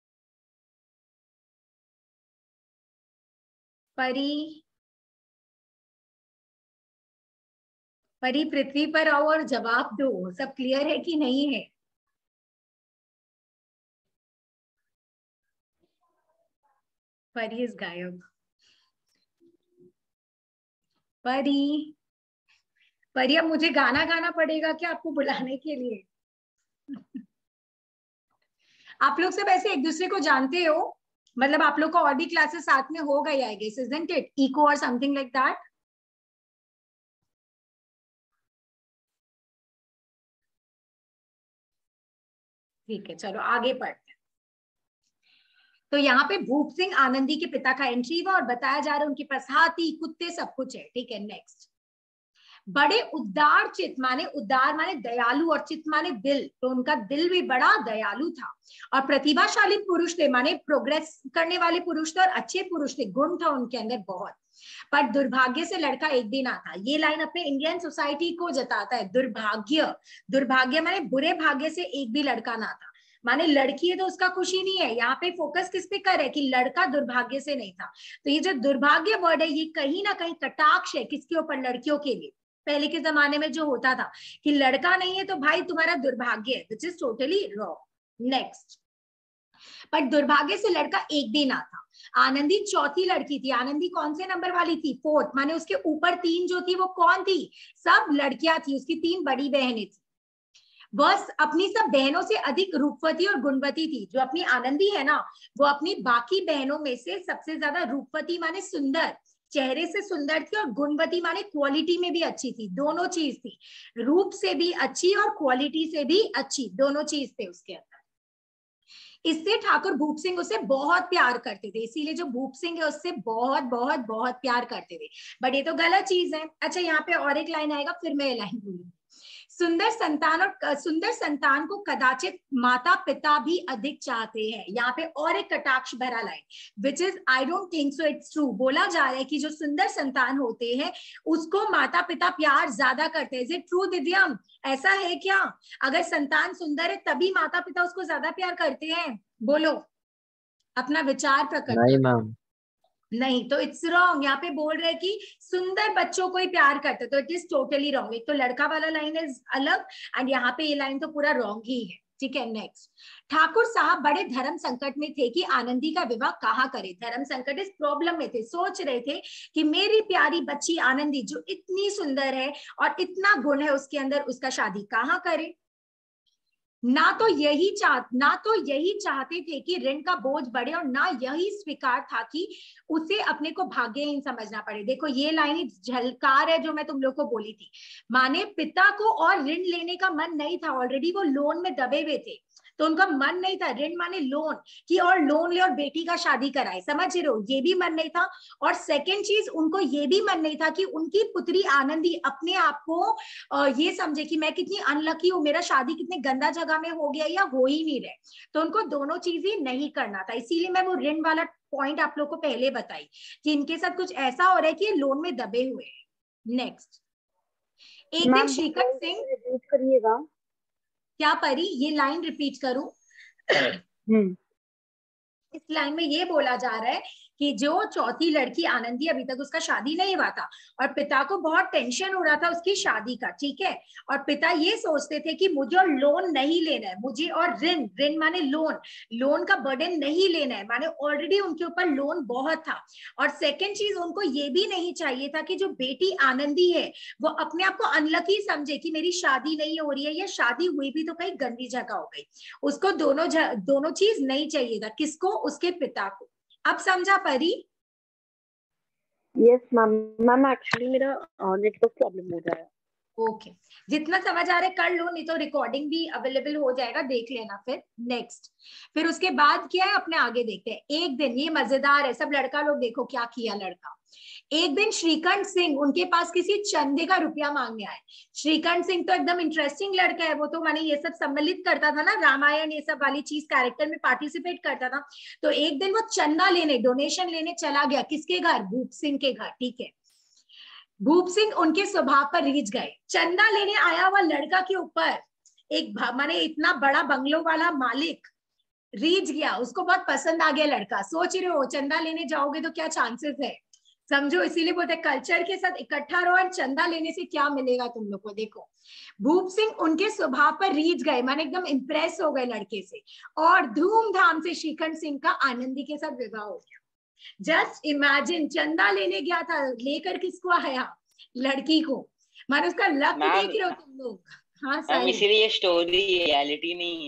परी, परी पृथ्वी पर आओ और जवाब दो, सब क्लियर है कि नहीं है? परी इज गायब। परी, परी अब मुझे गाना गाना पड़ेगा क्या आपको बुलाने के लिए? आप लोग सब ऐसे एक दूसरे को जानते हो? मतलब आप लोग को और भी क्लासेस साथ में हो गई, I guess, isn't it? Echo और समथिंग लाइक दैट। ठीक है, चलो आगे पढ़ते हैं। तो यहाँ पे भूप सिंह आनंदी के पिता का एंट्री हुआ और बताया जा रहा है उनके पास हाथी, कुत्ते, सब कुछ है। ठीक है, नेक्स्ट। बड़े उदार चित्त, माने उदार माने दयालु, और चित्त माने दिल, तो उनका दिल भी बड़ा दयालु था। और प्रतिभाशाली पुरुष थे, माने प्रोग्रेस करने वाले पुरुष थे और अच्छे पुरुष थे, गुण था उनके अंदर बहुत। पर दुर्भाग्य से लड़का एक दिन आता। ये लाइन अपने इंडियन सोसाइटी को जताता है। दुर्भाग्य, दुर्भाग्य माने बुरे भाग्य से एक भी लड़का ना था, माने लड़की है तो उसका खुशी नहीं है। यहाँ पे फोकस किस पे कर है कि लड़का दुर्भाग्य से नहीं था। तो ये जो दुर्भाग्य वर्ड है, ये कहीं ना कहीं कटाक्ष है किसके ऊपर? लड़कियों के लिए। पहले के जमाने में जो होता था कि लड़का नहीं है तो भाई तुम्हारा दुर्भाग्य है, which is totally wrong. Next. पर दुर्भाग्य से लड़का एक दिन आता। आनंदी चौथी लड़की थी। आनंदी कौन से नंबर वाली थी? 4th, माने उसके ऊपर 3 जो थी वो कौन थी? सब लड़कियां थी, उसकी 3 बड़ी बहनें थी। बस अपनी सब बहनों से अधिक रूपवती और गुणवती थी। जो अपनी आनंदी है ना, वो अपनी बाकी बहनों में से सबसे ज्यादा रूपवती माने सुंदर, चेहरे से सुंदर थी, और गुणवती माने क्वालिटी में भी अच्छी थी। दोनों चीज थी, रूप से भी अच्छी और क्वालिटी से भी अच्छी, दोनों चीज थे उसके अंदर। इससे ठाकुर भूप सिंह उसे बहुत प्यार करते थे, इसीलिए जो भूप सिंह है उससे बहुत बहुत बहुत प्यार करते थे। बट ये तो गलत चीज है। अच्छा, यहाँ पे और एक लाइन आएगा, फिर मैं ये लाइन बोलूंगी। सुंदर संतान, और सुंदर संतान को कदाचित माता पिता भी अधिक चाहते हैं। यहाँ पे और एक कटाक्ष भरा line, which is I don't think so it's true. बोला जा रहा है कि जो सुंदर संतान होते हैं उसको माता पिता प्यार ज्यादा करते हैं। Is it true Divyam? ऐसा है क्या? अगर संतान सुंदर है तभी माता पिता उसको ज्यादा प्यार करते हैं? बोलो, अपना विचार प्रकट। नहीं मैम। नहीं, तो इट्स रॉन्ग। यहाँ पे बोल रहे कि सुंदर बच्चों को ही प्यार करते, तो इट इज टोटली रॉन्ग। एक तो लड़का वाला लाइन इज अलग, एंड यहाँ पे ये लाइन तो पूरा रॉन्ग ही है। ठीक है, नेक्स्ट। ठाकुर साहब बड़े धर्म संकट में थे कि आनंदी का विवाह कहाँ करे। धर्म संकट, इस प्रॉब्लम में थे, सोच रहे थे कि मेरी प्यारी बच्ची आनंदी जो इतनी सुंदर है और इतना गुण है उसके अंदर, उसका शादी कहाँ करे। ना तो यही चाहते थे कि ऋण का बोझ बढ़े, और ना यही स्वीकार था कि उसे अपने को भाग्यहीन समझना पड़े। देखो ये लाइन झलकार है जो मैं तुम लोग को बोली थी। माने पिता को और ऋण लेने का मन नहीं था, ऑलरेडी वो लोन में दबे हुए थे, तो उनका मन नहीं था ऋण माने लोन की और लोन ले और बेटी का शादी कराए, समझ रहे हो, ये भी मन नहीं था। और सेकंड चीज, उनको ये भी मन नहीं था कि उनकी पुत्री आनंदी अपने आप को ये समझे कि मैं कितनी अनलकी हूँ, मेरा शादी कितने गंदा जगह में हो गया या हो ही नहीं रहे। तो उनको दोनों चीजें नहीं करना था, इसीलिए मैं वो ऋण वाला पॉइंट आप लोग को पहले बताई कि इनके साथ कुछ ऐसा हो रहा है कि ये लोन में दबे हुए हैं। नेक्स्ट, एक दिन श्रीकंठ सिंह, रिपीट करिएगा। क्या परी, ये लाइन रिपीट करूं? इस लाइन में ये बोला जा रहा है कि जो चौथी लड़की आनंदी, अभी तक उसका शादी नहीं हुआ था और पिता को बहुत टेंशन हो रहा था उसकी शादी का, ठीक है। और पिता ये सोचते थे कि मुझे और लोन नहीं लेना है, मुझे और ऋण माने लोन का बर्डन नहीं लेना है, माने ऑलरेडी उनके ऊपर लोन बहुत था। और सेकंड चीज, उनको ये भी नहीं चाहिए था कि जो बेटी आनंदी है वो अपने आप को अनलकी समझे कि मेरी शादी नहीं हो रही है, या शादी हुई भी तो कहीं गंदी जगह हो गई। उसको दोनों चीज नहीं चाहिए था। किसको? उसके पिता को। अब समझा परी? यस मैम एक्चुअली मेरा नेटवर्क प्रॉब्लम हो रहा है। ओके, जितना समझ आ रहा है कर लो, नहीं तो रिकॉर्डिंग भी अवेलेबल हो जाएगा, देख लेना फिर। नेक्स्ट, फिर उसके बाद क्या है, अपने आगे देखते हैं। एक दिन, ये मजेदार है, सब लड़का लोग देखो क्या किया लड़का। एक दिन श्रीकंठ सिंह उनके पास किसी चंदे का रुपया मांगने आए। श्रीकंठ सिंह तो एकदम इंटरेस्टिंग लड़का है, वो तो माने ये सब सम्मिलित करता था ना, रामायण ये सब वाली चीज कैरेक्टर में पार्टिसिपेट करता था। तो एक दिन वो चंदा लेने, डोनेशन लेने चला गया, किसके घर? भूप सिंह के घर, ठीक है। भूप सिंह उनके स्वभाव पर रीझ गए। चंदा लेने आया हुआ लड़का के ऊपर एक माने इतना बड़ा बंगलो वाला मालिक रीझ गया, उसको बहुत पसंद आ गया लड़का। सोच रहे हो चंदा लेने जाओगे तो क्या चांसेस है, समझो। इसीलिए बोलते कल्चर के साथ इकट्ठा रहो, और चंदा लेने से क्या मिलेगा तुम लोग को। देखो, भूप सिंह उनके स्वभाव पर रीझ गए, माने एकदम इंप्रेस हो गए लड़के से, और धूमधाम से श्रीकंठ सिंह का आनंदी के साथ विवाह हो गया। जस्ट इमेजिन, चंदा लेने गया था, लेकर किसको आया? लड़की को। माने उसका लक देख रहे हो तुम लोग। हाँ सही, इसीलिए ये स्टोरी रियलिटी नहीं है।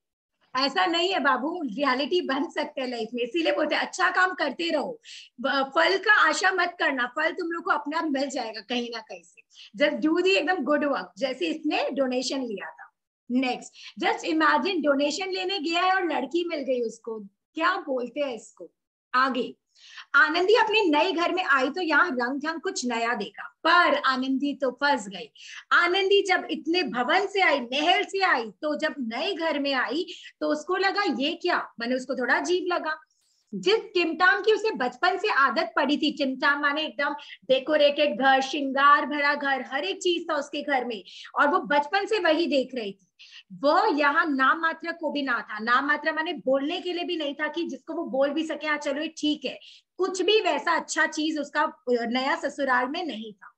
ऐसा नहीं है बाबू, रियलिटी बन सकते हैं लाइफ में, इसीलिए बोलते हैं अच्छा काम करते रहो, फल का आशा मत करना, फल तुम लोग को अपने आप मिल जाएगा कहीं ना कहीं से। जस्ट डू दी एकदम गुड वर्क, जैसे इसने डोनेशन लिया था। नेक्स्ट, जस्ट इमेजिन, डोनेशन लेने गया है और लड़की मिल गई उसको, क्या बोलते हैं इसको। आगे, आनंदी अपने नए घर में आई तो यहाँ रंग ढंग कुछ नया देखा, पर आनंदी तो फंस गई। आनंदी जब इतने भवन से आई, महल से आई, तो जब नए घर में आई तो उसको लगा ये क्या, मैंने उसको थोड़ा अजीब लगा। जिस टिमटाम की उसे बचपन से आदत पड़ी थी, टिमटाम माने एकदम डेकोरेटेड घर, श्रृंगार भरा घर, हर एक चीज था उसके घर में, और वो बचपन से वही देख रही थी। वो यहाँ नाम मात्र को भी ना था, नाम मात्र माने बोलने के लिए भी नहीं था कि जिसको वो बोल भी सके हाँ चलो ये ठीक है, कुछ भी वैसा अच्छा चीज उसका नया ससुराल में नहीं था।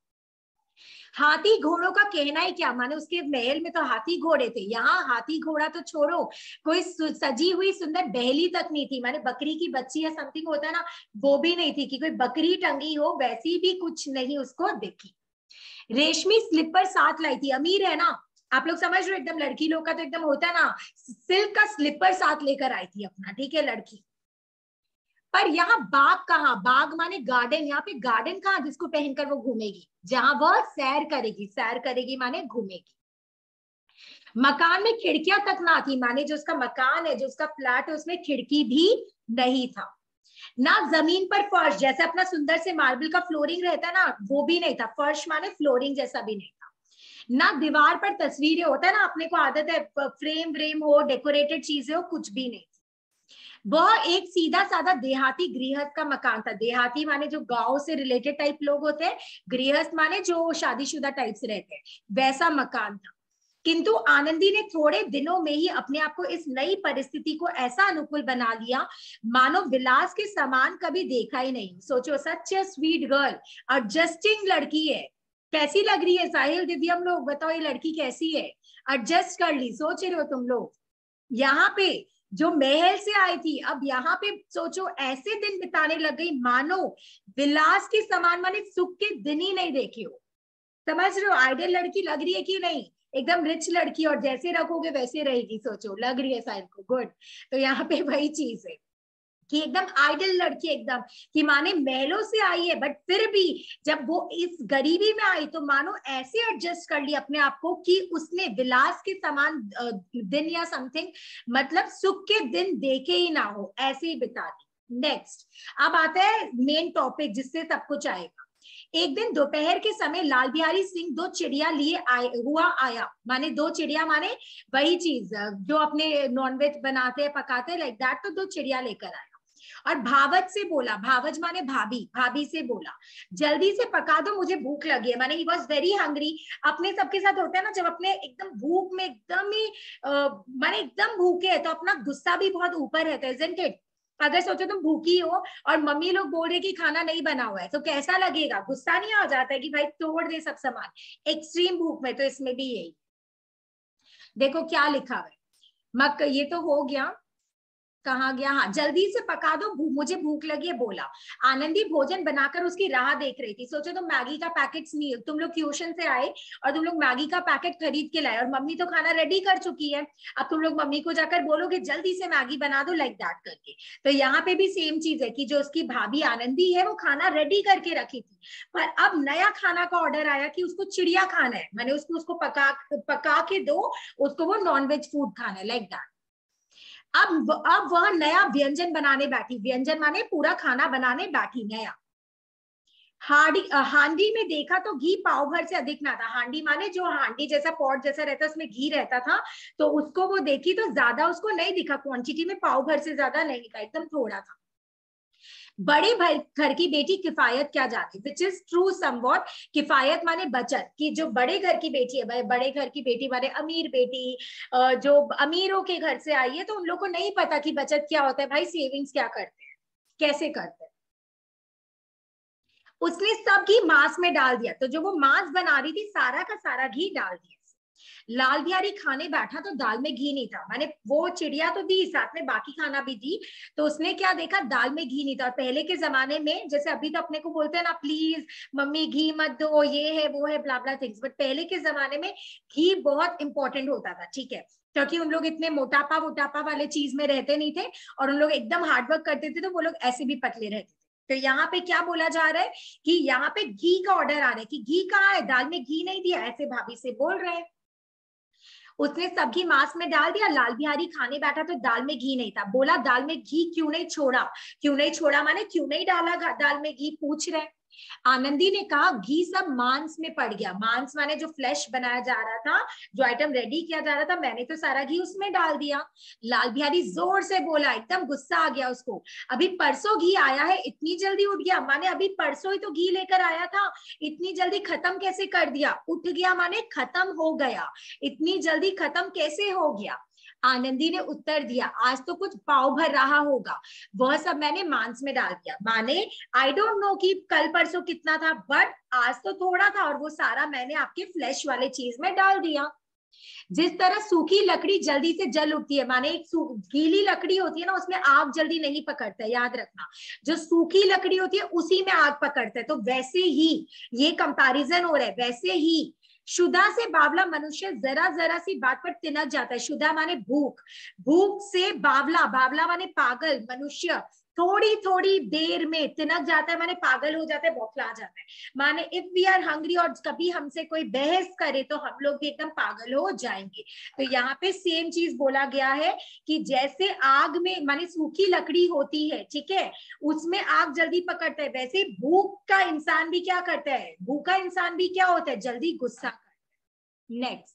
हाथी घोड़ों का कहना ही क्या, माने उसके महल में तो हाथी घोड़े थे, यहाँ हाथी घोड़ा तो छोड़ो, कोई सजी हुई सुंदर बहली तक नहीं थी, माने बकरी की बच्ची या समथिंग होता है ना, वो भी नहीं थी कि कोई बकरी टंगी हो, वैसी भी कुछ नहीं उसको देखी। रेशमी स्लीपर साथ लाई थी, अमीर है ना, आप लोग समझ रहे हो, एकदम लड़की लोग का तो एकदम होता है ना, सिल्क का स्लीपर साथ लेकर आई थी अपना, ठीक है लड़की। पर यहाँ बाग कहाँ, बाग माने गार्डन, यहाँ पे गार्डन कहाँ जिसको पहनकर वो घूमेगी, जहां वह सैर करेगी माने घूमेगी। मकान में खिड़कियां तक ना थी, माने जो उसका मकान है, जो उसका फ्लैट है, उसमें खिड़की भी नहीं था। ना जमीन पर फर्श, जैसे अपना सुंदर से मार्बल का फ्लोरिंग रहता है ना, वो भी नहीं था, फर्श माने फ्लोरिंग जैसा भी नहीं था। ना दीवार पर तस्वीरें, होता है ना अपने को आदत है फ्रेम व्रेम हो, डेकोरेटेड चीजें हो, कुछ भी नहीं। वह एक सीधा साधा देहाती गृहस्थ का मकान था। देहाती माने जो गांव से रिलेटेड टाइप लोग होते हैं, गृहस्थ माने जो शादीशुदा टाइप से रहते हैं, वैसा मकान था। किंतु आनंदी ने थोड़े दिनों में ही अपने आप को इस नई परिस्थिति को ऐसा अनुकूल बना लिया मानो विलास के समान कभी देखा ही नहीं। सोचो, सच स्वीट गर्ल, एडजस्टिंग लड़की है, कैसी लग रही है साहिल दीदी, हम लोग बताओ ये लड़की कैसी है, एडजस्ट कर ली, सोच रहे हो तुम लोग। यहाँ पे जो महल से आई थी, अब यहाँ पे सोचो ऐसे दिन बिताने लग गई मानो विलास के समान, माने सुख के दिन ही नहीं देखे हो, समझ रहे हो? आइडियल लड़की लग रही है कि नहीं? एकदम रिच लड़की, और जैसे रखोगे वैसे रहेगी, सोचो लग रही है साइड को, गुड। तो यहाँ पे वही चीज है कि एकदम आइडियल लड़की, एकदम कि माने महलों से आई है, बट फिर भी जब वो इस गरीबी में आई तो मानो ऐसे एडजस्ट कर लिया अपने आप को कि उसने विलास के समान दिन या समथिंग, मतलब सुख के दिन देखे ही ना हो, ऐसे ही बिता दी। नेक्स्ट, अब आता है मेन टॉपिक जिससे सब कुछ आएगा। एक दिन दोपहर के समय लाल बिहारी सिंह दो चिड़िया लिए आया, माने दो चिड़िया माने वही चीज जो अपने नॉनवेज बनाते हैं पकाते हैं, लाइक दैट, तो दो चिड़िया लेकर आया और भावज से बोला, भावज माने भाभी, भाभी से बोला जल्दी से पका दो, मुझे भूख लगी है। माने ही वॉज वेरी हंग्री। अपने सबके साथ होता है ना, जब अपने एकदम भूख में एकदम ही माने एकदम भूखे है तो अपना गुस्सा भी बहुत ऊपर रहता है, isn't it? अगर सोचो तुम भूखी हो और मम्मी लोग बोल रहे कि खाना नहीं बना हुआ है तो कैसा लगेगा? गुस्सा नहीं आ जाता है कि भाई तोड़ दे सब सामान? एक्सट्रीम भूख में, तो इसमें भी यही देखो क्या लिखा है। मक ये तो हो गया, कहाँ गया? हाँ, जल्दी से पका दो, मुझे भूख लगी है, बोला। आनंदी भोजन बनाकर उसकी राह देख रही थी। सोचो तुम मैगी का पैकेट नहीं, तुम लोग ट्यूशन से आए और तुम लोग मैगी का पैकेट खरीद के लाए और मम्मी तो खाना रेडी कर चुकी है, अब तुम लोग मम्मी को जाकर बोलोगे जल्दी से मैगी बना दो, लाइक दैट करके। तो यहाँ पे भी सेम चीज है कि जो उसकी भाभी आनंदी है वो खाना रेडी करके रखी थी, पर अब नया खाना का ऑर्डर आया कि उसको चिड़िया खाना है, मैंने उसको पका के दो, उसको वो नॉनवेज फूड खाना है, लाइक दैट। अब वह नया व्यंजन बनाने बैठी, व्यंजन माने पूरा खाना बनाने बैठी नया। हांडी में देखा तो घी पाव भर से अधिक ना था। हांडी माने जो हांडी जैसा पॉट जैसा रहता है उसमें घी रहता था, तो उसको वो देखी तो ज्यादा उसको नहीं दिखा, क्वांटिटी में पाव भर से ज्यादा नहीं दिखा, एकदम थोड़ा था। बड़े भाई घर की बेटी किफायत क्या जाने, विच इज ट्रू समवॉट। किफायत माने बचत, कि जो बड़े घर की बेटी है, भाई बड़े घर की बेटी माने अमीर बेटी, जो अमीरों के घर से आई है, तो उन लोग को नहीं पता कि बचत क्या होता है, भाई सेविंग्स क्या करते हैं, कैसे करते हैं। उसने सब घी मांस में डाल दिया, तो जो वो मांस बना रही थी सारा का सारा घी डाल दिया। लाल बिहारी खाने बैठा तो दाल में घी नहीं था, माने वो चिड़िया तो दी, साथ में बाकी खाना भी दी, तो उसने क्या देखा, दाल में घी नहीं था। और पहले के जमाने में जैसे अभी तो अपने को बोलते हैं ना, प्लीज मम्मी घी मत दो, ये है वो है ब्ला ब्ला थिंग्स, बट पहले के जमाने में घी बहुत इंपॉर्टेंट होता था, ठीक है, क्योंकि उन लोग इतने मोटापा वाले चीज में रहते नहीं थे और उन लोग एकदम हार्डवर्क करते थे, तो वो लोग ऐसे भी पतले रहते थे। तो यहाँ पे क्या बोला जा रहा है कि यहाँ पे घी का ऑर्डर आ रहा है कि घी कहाँ है, दाल में घी नहीं दिया, ऐसे भाभी से बोल रहे हैं। उसने सब घी मांस में डाल दिया, लाल बिहारी खाने बैठा तो दाल में घी नहीं था, बोला दाल में घी क्यों नहीं छोड़ा, क्यों नहीं छोड़ा माने क्यों नहीं डाला दाल में घी, पूछ रहे। आनंदी ने कहा घी सब मांस में पड़ गया, मांस माने जो फ्लैश बनाया जा रहा था, जो आइटम रेडी किया जा रहा था, मैंने तो सारा घी उसमें डाल दिया। लाल बिहारी जोर से बोला, एकदम गुस्सा आ गया उसको, अभी परसों घी आया है, इतनी जल्दी उठ गया, माने अभी परसों ही तो घी लेकर आया था, इतनी जल्दी खत्म कैसे कर दिया? उठ गया माने खत्म हो गया, इतनी जल्दी खत्म कैसे हो गया? आनंदी ने उत्तर दिया, आज तो कुछ पाव भर रहा होगा, वह सब मैंने मांस में डाल दिया, माने आई डोंट नो कि कल परसों कितना था, बट आज तो थोड़ा था और वो सारा मैंने आपके फ्लैश वाले चीज में डाल दिया। जिस तरह सूखी लकड़ी जल्दी से जल उठती है, माने एक गीली लकड़ी होती है ना, उसमें आग जल्दी नहीं पकड़ता है, याद रखना, जो सूखी लकड़ी होती है उसी में आग पकड़ता है, तो वैसे ही ये कंपैरिजन हो रहा है, वैसे ही शुदा से बावला मनुष्य जरा जरा सी बात पर तिनक जाता है। शुदा माने भूख, भूख से बावला, बावला माने पागल, मनुष्य थोड़ी थोड़ी देर में तिनक जाता है, माने पागल हो जाता है, बौखला जाता है, माने इफ वी आर हंग्री और कभी हमसे कोई बहस करे तो हम लोग भी एकदम पागल हो जाएंगे। तो यहाँ पे सेम चीज बोला गया है कि जैसे आग में माने सूखी लकड़ी होती है, ठीक है, उसमें आग जल्दी पकड़ता है, वैसे भूख का इंसान भी क्या करता है, भूखा इंसान भी क्या होता है, जल्दी गुस्सा करता है। नेक्स्ट,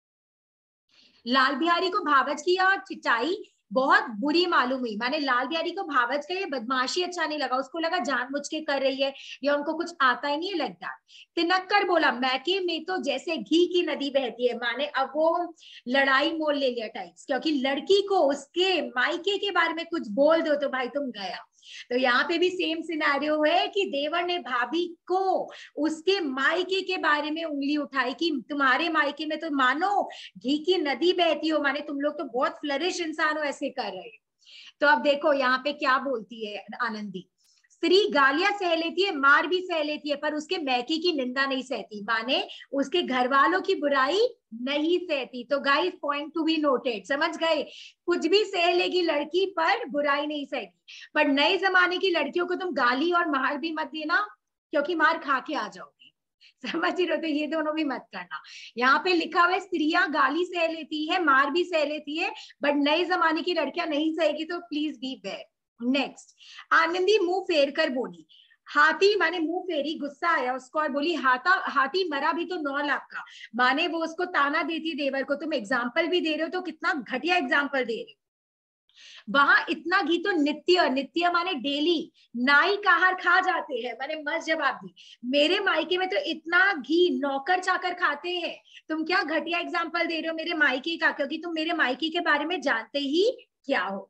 लाल बिहारी को भावज की यह चिटाई बहुत बुरी मालूम हुई, माने लाल बिहारी को भावज का ये बदमाशी अच्छा नहीं लगा, उसको लगा जानबूझ के कर रही है या उनको कुछ आता ही नहीं है, लगता। तिनक कर बोला, मैके में तो जैसे घी की नदी बहती है, माने अब वो लड़ाई मोल ले लिया टाइप्स, क्योंकि लड़की को उसके मायके के बारे में कुछ बोल दो तो भाई तुम गया। तो यहाँ पे भी सेम सिनेरियो है कि देवर ने भाभी को उसके मायके के बारे में उंगली उठाई कि तुम्हारे मायके में तो मानो घी की नदी बहती हो, माने तुम लोग तो बहुत फ्लरिश इंसान हो, ऐसे कर रहे हो। तो अब देखो यहाँ पे क्या बोलती है आनंदी, स्त्री गालियां सह लेती है, मार भी सह लेती है, पर उसके मैके की निंदा नहीं सहती, माने उसके घर वालों की बुराई नहीं सहती। तो guys point to be noted, समझ गए? कुछ भी सह लेगी लड़की पर बुराई नहीं सहेगी। पर नए जमाने की लड़कियों को तुम गाली और मार भी मत देना, क्योंकि मार खा के आ जाओगे, समझ ही रहे हो? तो ये दोनों भी मत करना। यहाँ पे लिखा हुआ है स्त्रियां गाली सह लेती है, मार भी सह लेती है, बट नए जमाने की लड़कियां नहीं सहेगी, तो please beware. Next, Anandi मुंह फेर कर बोली, हाथी माने मुंह फेरी, गुस्सा आया उसको और बोली हाथी मरा भी तो 9 लाख का, माने वो उसको ताना देती देवर को। तुम एग्जाम्पल भी दे रहे हो तो कितना घटिया एग्जाम्पल दे रहे हो। वहां इतना घी तो नित्य, नित्य माने डेली, नाई का आहार खा जाते हैं, मैंने मस्त जवाब दी। मेरे मायके में तो इतना घी नौकर चाकर खाते हैं। तुम क्या घटिया एग्जाम्पल दे रहे हो मेरे मायके का, क्योंकि तुम मेरे मायके के बारे में जानते ही क्या हो।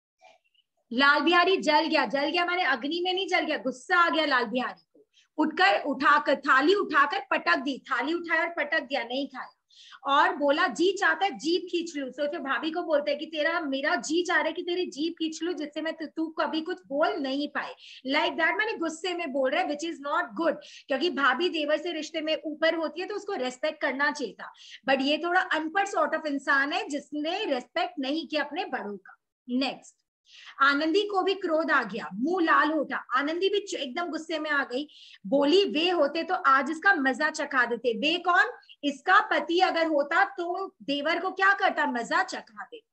लाल बिहारी जल गया माने अग्नि में नहीं जल गया, गुस्सा आ गया लाल बिहारी को। उठाकर थाली उठाकर पटक दी, थाली उठाया और पटक दिया, नहीं खाया। और बोला जी चाहता है जीभ खींच लूं। सोचो भाभी को बोलता है कि मेरा जी चाह रहा है कि तेरी जीभ खींच लूं, जिससे मैं तू कभी कुछ बोल नहीं पाए, लाइक दैट। मैंने गुस्से में बोल रहा है, विच इज नॉट गुड, क्योंकि भाभी देवर से रिश्ते में ऊपर होती है तो उसको रेस्पेक्ट करना चाहिए था। बट ये थोड़ा अनपढ़ सॉर्ट ऑफ इंसान है जिसने रेस्पेक्ट नहीं किया अपने बड़ों का। नेक्स्ट, आनंदी को भी क्रोध आ गया, मुंह लाल होता। आनंदी भी एकदम गुस्से में आ गई, बोली वे होते तो आज इसका मजा चखा देते। वे कौन? इसका पति अगर होता तो देवर को क्या करता? मजा चखा दे।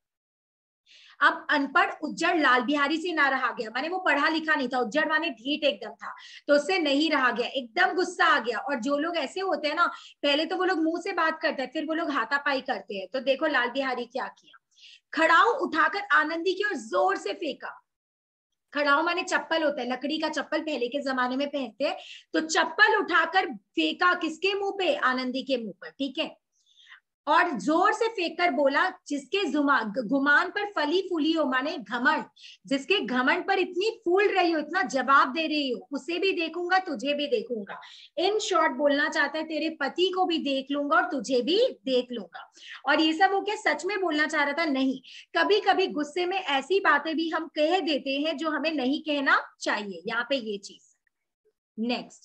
अब अनपढ़ उज्जड़ लाल बिहारी से ना रहा गया, माने वो पढ़ा लिखा नहीं था, उज्जड़ माने ढीठ एकदम था, तो उससे नहीं रहा गया, एकदम गुस्सा आ गया। और जो लोग ऐसे होते हैं ना, पहले तो वो लोग मुंह से बात करते हैं, फिर वो लोग हाथापाई करते हैं। तो देखो लाल बिहारी क्या किया, खड़ाऊ उठाकर आनंदी की ओर जोर से फेंका। खड़ाऊ माने चप्पल होता है, लकड़ी का चप्पल पहले के जमाने में पहनते हैं। तो चप्पल उठाकर फेंका, किसके मुंह पे? आनंदी के मुंह पर, ठीक है। और जोर से फेंककर बोला, जिसके गुमान पर फली फूली हो, माने घमंड, जिसके घमंड पर इतनी फूल रही हो, इतना जवाब दे रही हो, उसे भी देखूंगा तुझे भी देखूंगा। इन शॉर्ट बोलना चाहता है तेरे पति को भी देख लूंगा और तुझे भी देख लूंगा। और ये सब वो क्या सच में बोलना चाह रहा था? नहीं, कभी कभी गुस्से में ऐसी बातें भी हम कह देते हैं जो हमें नहीं कहना चाहिए, यहाँ पे ये चीज। नेक्स्ट,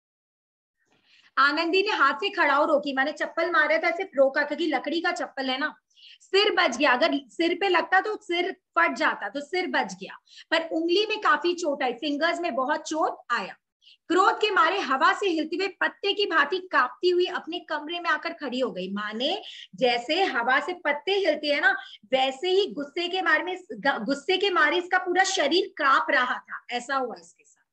आनंदी ने हाथ से खड़ाऊ रोकी, माने चप्पल मारा था, सिर्फ रोका, क्योंकि लकड़ी का चप्पल है ना। सिर बच गया, अगर सिर पे लगता तो सिर फट जाता, तो सिर बच गया, पर उंगली में काफी चोट आई, फिंगर्स में बहुत चोट आया। क्रोध के मारे हवा से हिलते हुए पत्ते की भांति कांपती हुई अपने कमरे में आकर खड़ी हो गई। माने जैसे हवा से पत्ते हिलते हैं ना, वैसे ही गुस्से के मारे इसका पूरा शरीर कांप रहा था, ऐसा हुआ इसके साथ।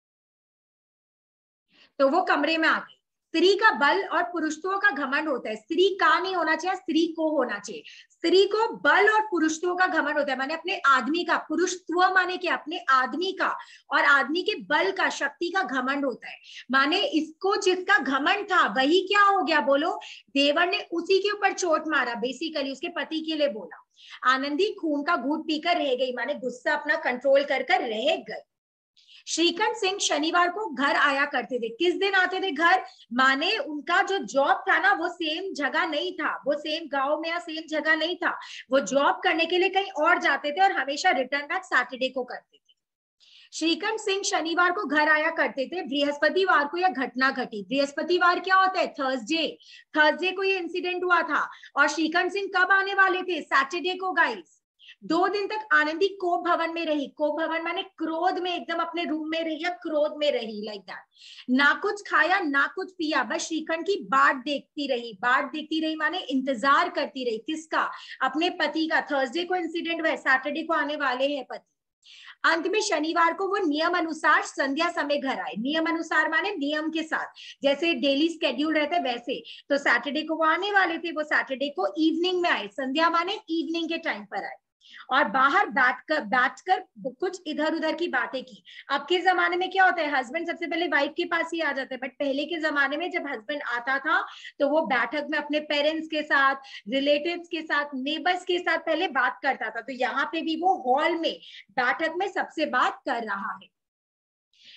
तो वो कमरे में आ गई। स्त्री का बल और पुरुषत्व का घमंड होता है, स्त्री का नहीं होना चाहिए, स्त्री को होना चाहिए। स्त्री को बल और पुरुषत्व का घमंड होता है, माने अपने आदमी का, पुरुषत्व माने क्या? अपने आदमी का, और आदमी के बल का, शक्ति का घमंड होता है। माने इसको जिसका घमंड था वही क्या हो गया? बोलो, देवर ने उसी के ऊपर चोट मारा, बेसिकली उसके पति के लिए बोला। आनंदी खून का घूंट पीकर रह गई, माने गुस्सा अपना कंट्रोल कर रह गई। श्रीकांत सिंह शनिवार को घर आया करते थे। किस दिन आते थे घर? माने उनका जो जॉब था ना, वो सेम जगह नहीं था, वो सेम गांव में या सेम जगह नहीं था, वो जॉब करने के लिए कहीं और जाते थे और हमेशा रिटर्न बैक सैटरडे को करते थे। श्रीकांत सिंह शनिवार को घर आया करते थे। बृहस्पतिवार को यह घटना घटी। बृहस्पतिवार क्या होता है? थर्सडे को ये इंसिडेंट हुआ था। और श्रीकांत सिंह कब आने वाले थे? सैटरडे को गाइस। 2 दिन तक आनंदी कोप भवन में रही। कोप भवन माने क्रोध में, एकदम अपने रूम में रही या क्रोध में रही, लाइक दैट। ना कुछ खाया ना कुछ पिया, बस श्रीखंड की बाट देखती रही माने इंतजार करती रही। किसका? अपने पति का। थर्सडे को इंसिडेंट हुआ, सैटरडे को आने वाले हैं पति। अंत में शनिवार को वो नियम अनुसार संध्या समय घर आए। नियम अनुसार माने नियम के साथ, जैसे डेली स्केड्यूल रहता है वैसे। तो सैटरडे को वो आने वाले थे, वो सैटरडे को इवनिंग में आए। संध्या माने इवनिंग के टाइम पर आए और बाहर बैठकर कुछ इधर उधर की बातें की। अब के जमाने में क्या होता है? हस्बैंड सबसे पहले वाइफ के पास ही आ जाता है, बट पहले के जमाने में जब हस्बैंड आता था तो वो बैठक में अपने पेरेंट्स के साथ, रिलेटिव्स के साथ, नेबर्स के साथ पहले बात करता था। तो यहाँ पे भी वो हॉल में बैठक में सबसे बात कर रहा है।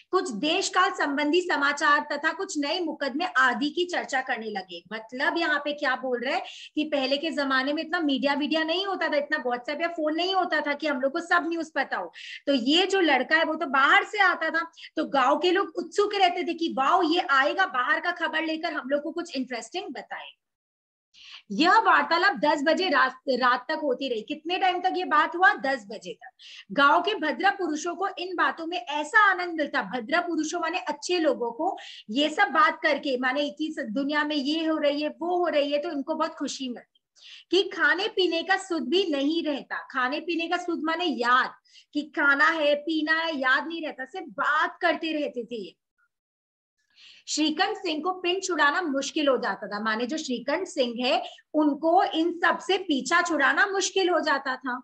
कुछ देश काल संबंधी समाचार तथा कुछ नए मुकदमे आदि की चर्चा करने लगे। मतलब यहाँ पे क्या बोल रहे हैं कि पहले के जमाने में इतना मीडिया नहीं होता था, इतना व्हाट्सएप या फोन नहीं होता था कि हम लोग को सब न्यूज पता हो। तो ये जो लड़का है वो तो बाहर से आता था, तो गांव के लोग उत्सुक रहते थे कि वाओ ये आएगा बाहर का खबर लेकर, हम लोग को कुछ इंटरेस्टिंग बताएगा। यह वार्तालाप 10 बजे रात तक होती रही। कितने टाइम तक ये बात हुआ? 10 बजे तक। गांव के भद्रा पुरुषों को इन बातों में ऐसा आनंद मिलता, भद्रा पुरुषों माने अच्छे लोगों को, ये सब बात करके, माने कि दुनिया में ये हो रही है वो हो रही है, तो इनको बहुत खुशी मिलती कि खाने पीने का सुध भी नहीं रहता। खाने पीने का सुध माने याद, कि खाना है पीना है याद नहीं रहता, सिर्फ बात करते रहते थे। श्रीकंठ सिंह को पिंड छुड़ाना मुश्किल हो जाता था, माने जो श्रीकंठ सिंह है उनको इन सब से पीछा छुड़ाना मुश्किल हो जाता था।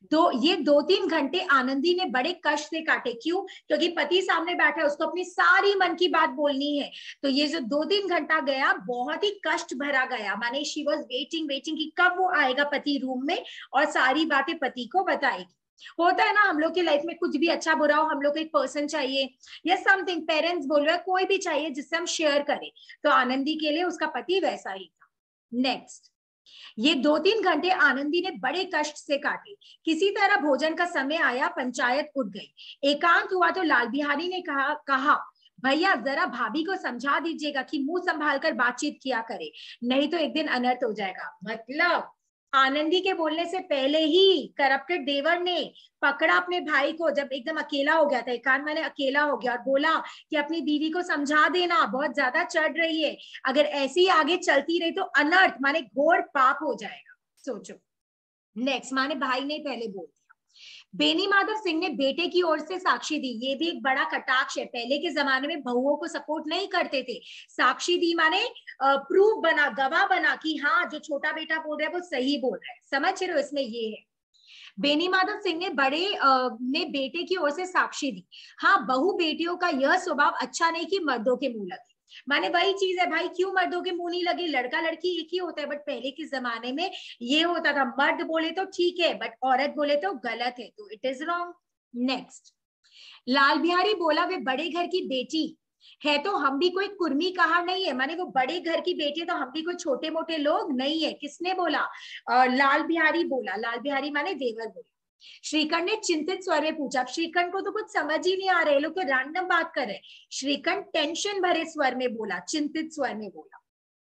ये 2-3 घंटे आनंदी ने बड़े कष्ट से काटे। क्यों? क्योंकि पति सामने बैठा है, उसको अपनी सारी मन की बात बोलनी है। तो ये जो 2-3 घंटा गया बहुत ही कष्ट भरा गया, माने शी वॉज वेटिंग कि कब वो आएगा पति रूम में और सारी बातें पति को बताएगी। होता है ना हम लोग की लाइफ में, कुछ भी अच्छा बुरा हो, हम लोग को एक पर्सन चाहिए या समथिंग, पेरेंट्स बोल रहे हैं, कोई भी चाहिए जिससे हम शेयर करें। तो आनंदी के लिए उसका पति वैसा ही था। नेक्स्ट, ये 2-3 घंटे आनंदी ने बड़े कष्ट से काटे। किसी तरह भोजन का समय आया, पंचायत उठ गई। एकांत हुआ तो लाल बिहारी ने कहा भैया जरा भाभी को समझा दीजिएगा कि मुंह संभाल कर बातचीत किया करे, नहीं तो एक दिन अनर्थ हो जाएगा। मतलब आनंदी के बोलने से पहले ही करप्टेड देवर ने पकड़ा अपने भाई को, जब एकदम अकेला हो गया था, एकांत माने अकेला हो गया, और बोला कि अपनी बीवी को समझा देना, बहुत ज्यादा चढ़ रही है, अगर ऐसी आगे चलती रही तो अनर्थ माने घोर पाप हो जाएगा। सोचो। नेक्स्ट, माने भाई ने पहले बोल दिया। बेनी माधव सिंह ने बेटे की ओर से साक्षी दी। ये भी एक बड़ा कटाक्ष है, पहले के जमाने में बहुओं को सपोर्ट नहीं करते थे। साक्षी दी माने प्रूफ बना, गवाह बना कि हाँ जो छोटा बेटा बोल रहा है वो सही बोल रहा है। समझ रहे हो? इसमें ये है, बेनी माधव सिंह ने ने बेटे की ओर से साक्षी दी। हाँ, बहु बेटियों का यह स्वभाव अच्छा नहीं कि मर्दों के मुंह लगे। माने वही चीज है भाई, क्यों मर्दों के मुंह नहीं लगे? लड़का लड़की एक ही होता है, बट पहले के जमाने में ये होता था, मर्द बोले तो ठीक है बट औरत बोले तो गलत है, तो it is wrong. Next, Lal Bihari बोला वे बड़े घर की बेटी है तो हम भी कोई कुर्मी कहा नहीं है, माने वो बड़े घर की बेटी है तो हम भी कोई छोटे मोटे लोग नहीं है। किसने बोला? लाल बिहारी बोला। लाल बिहारी माने देवर बोला। श्रीकंठ ने चिंतित स्वर में पूछा। श्रीकंठ को तो कुछ समझ ही नहीं आ रहे, लोग तो रैंडम बात कर रहे। श्रीकंठ टेंशन भरे स्वर में बोला, चिंतित स्वर में बोला।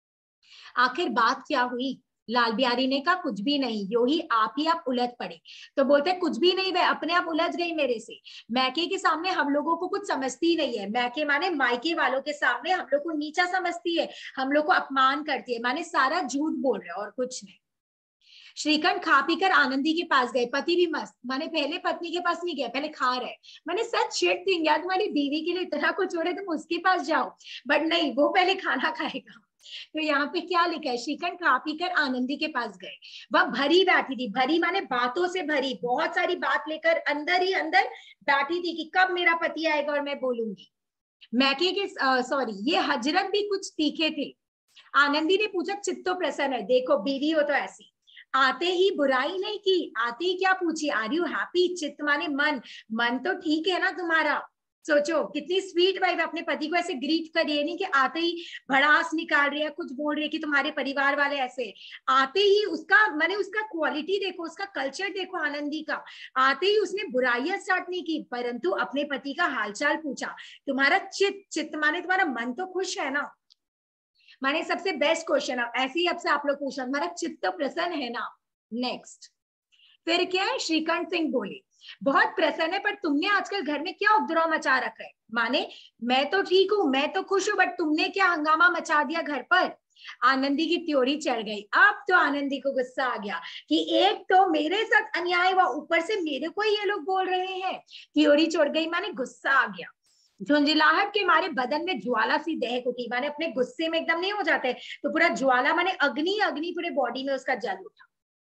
आखिर बात क्या हुई? लाल बिहारी ने कहा कुछ भी नहीं, यो ही आप उलझ पड़े। तो बोलते कुछ भी नहीं, वह अपने आप उलझ गई मेरे से। मैके के सामने हम लोगों को कुछ समझती नहीं है। मैके माने मायके वालों के सामने हम लोग को नीचा समझती है, हम लोग को अपमान करती है, माने सारा झूठ बोल रहे और कुछ नहीं। श्रीकंठ खा पी कर आनंदी के पास गए। पति भी मस्त, माने पहले पत्नी के पास नहीं गया, पहले खा रहे। माने सच शिट थिंग यार, तुम्हारी बीवी के लिए इतना कुछ हो रहा है, तुम उसके पास जाओ, बट नहीं, वो पहले खाना खाएगा। तो यहाँ पे क्या लिखा है? श्रीकंठ खा पी कर आनंदी के पास गए। वह भरी बैठी थी। भरी माने बातों से भरी, बहुत सारी बात लेकर अंदर ही अंदर बैठी थी कि कब मेरा पति आएगा और मैं बोलूंगी। मैके के ये हजरत भी कुछ तीखे थे। आनंदी ने पूछा चित्तो प्रसन्न है? देखो बीवी हो तो ऐसी, आते ही बुराई नहीं की, आते ही क्या पूछी? Are you happy? चित्त माने मन, मन तो ठीक है ना तुम्हारा? सोचो कितनी स्वीट वाइफ अपने पति को ऐसे ग्रीट करिए, नहीं कि आते ही भड़ास निकाल रही है, कुछ बोल रही है कि तुम्हारे परिवार वाले ऐसे। आते ही उसका माने उसका क्वालिटी देखो, उसका कल्चर देखो आनंदी का। आते ही उसने बुराइयां स्टार्ट नहीं की, परंतु अपने पति का हालचाल पूछा। तुम्हारा चित्त माने तुम्हारा मन तो खुश है ना? माने सबसे बेस्ट क्वेश्चन ऐसे ही अब से आप लोग पूछना, तुम्हारा चित्त प्रसन्न है ना? नेक्स्ट, फिर क्या है? श्रीकंठ सिंह बोले बहुत प्रसन्न है, पर तुमने आजकल घर में क्या उपद्रव मचा रखा है? माने मैं तो ठीक हूँ, मैं तो खुश हूँ, बट तुमने क्या हंगामा मचा दिया घर पर? आनंदी की त्योरी चढ़ गई। अब तो आनंदी को गुस्सा आ गया कि एक तो मेरे साथ अन्याय हुआ, ऊपर से मेरे को ये लोग बोल रहे हैं। त्योरी चढ़ गई माने गुस्सा आ गया। झुंझलाहट के मारे बदन में ज्वाला सी दहक उठी, माने अपने गुस्से में एकदम नहीं हो जाते तो पूरा ज्वाला माने अग्नि अग्नि पूरे बॉडी में उसका जल उठा।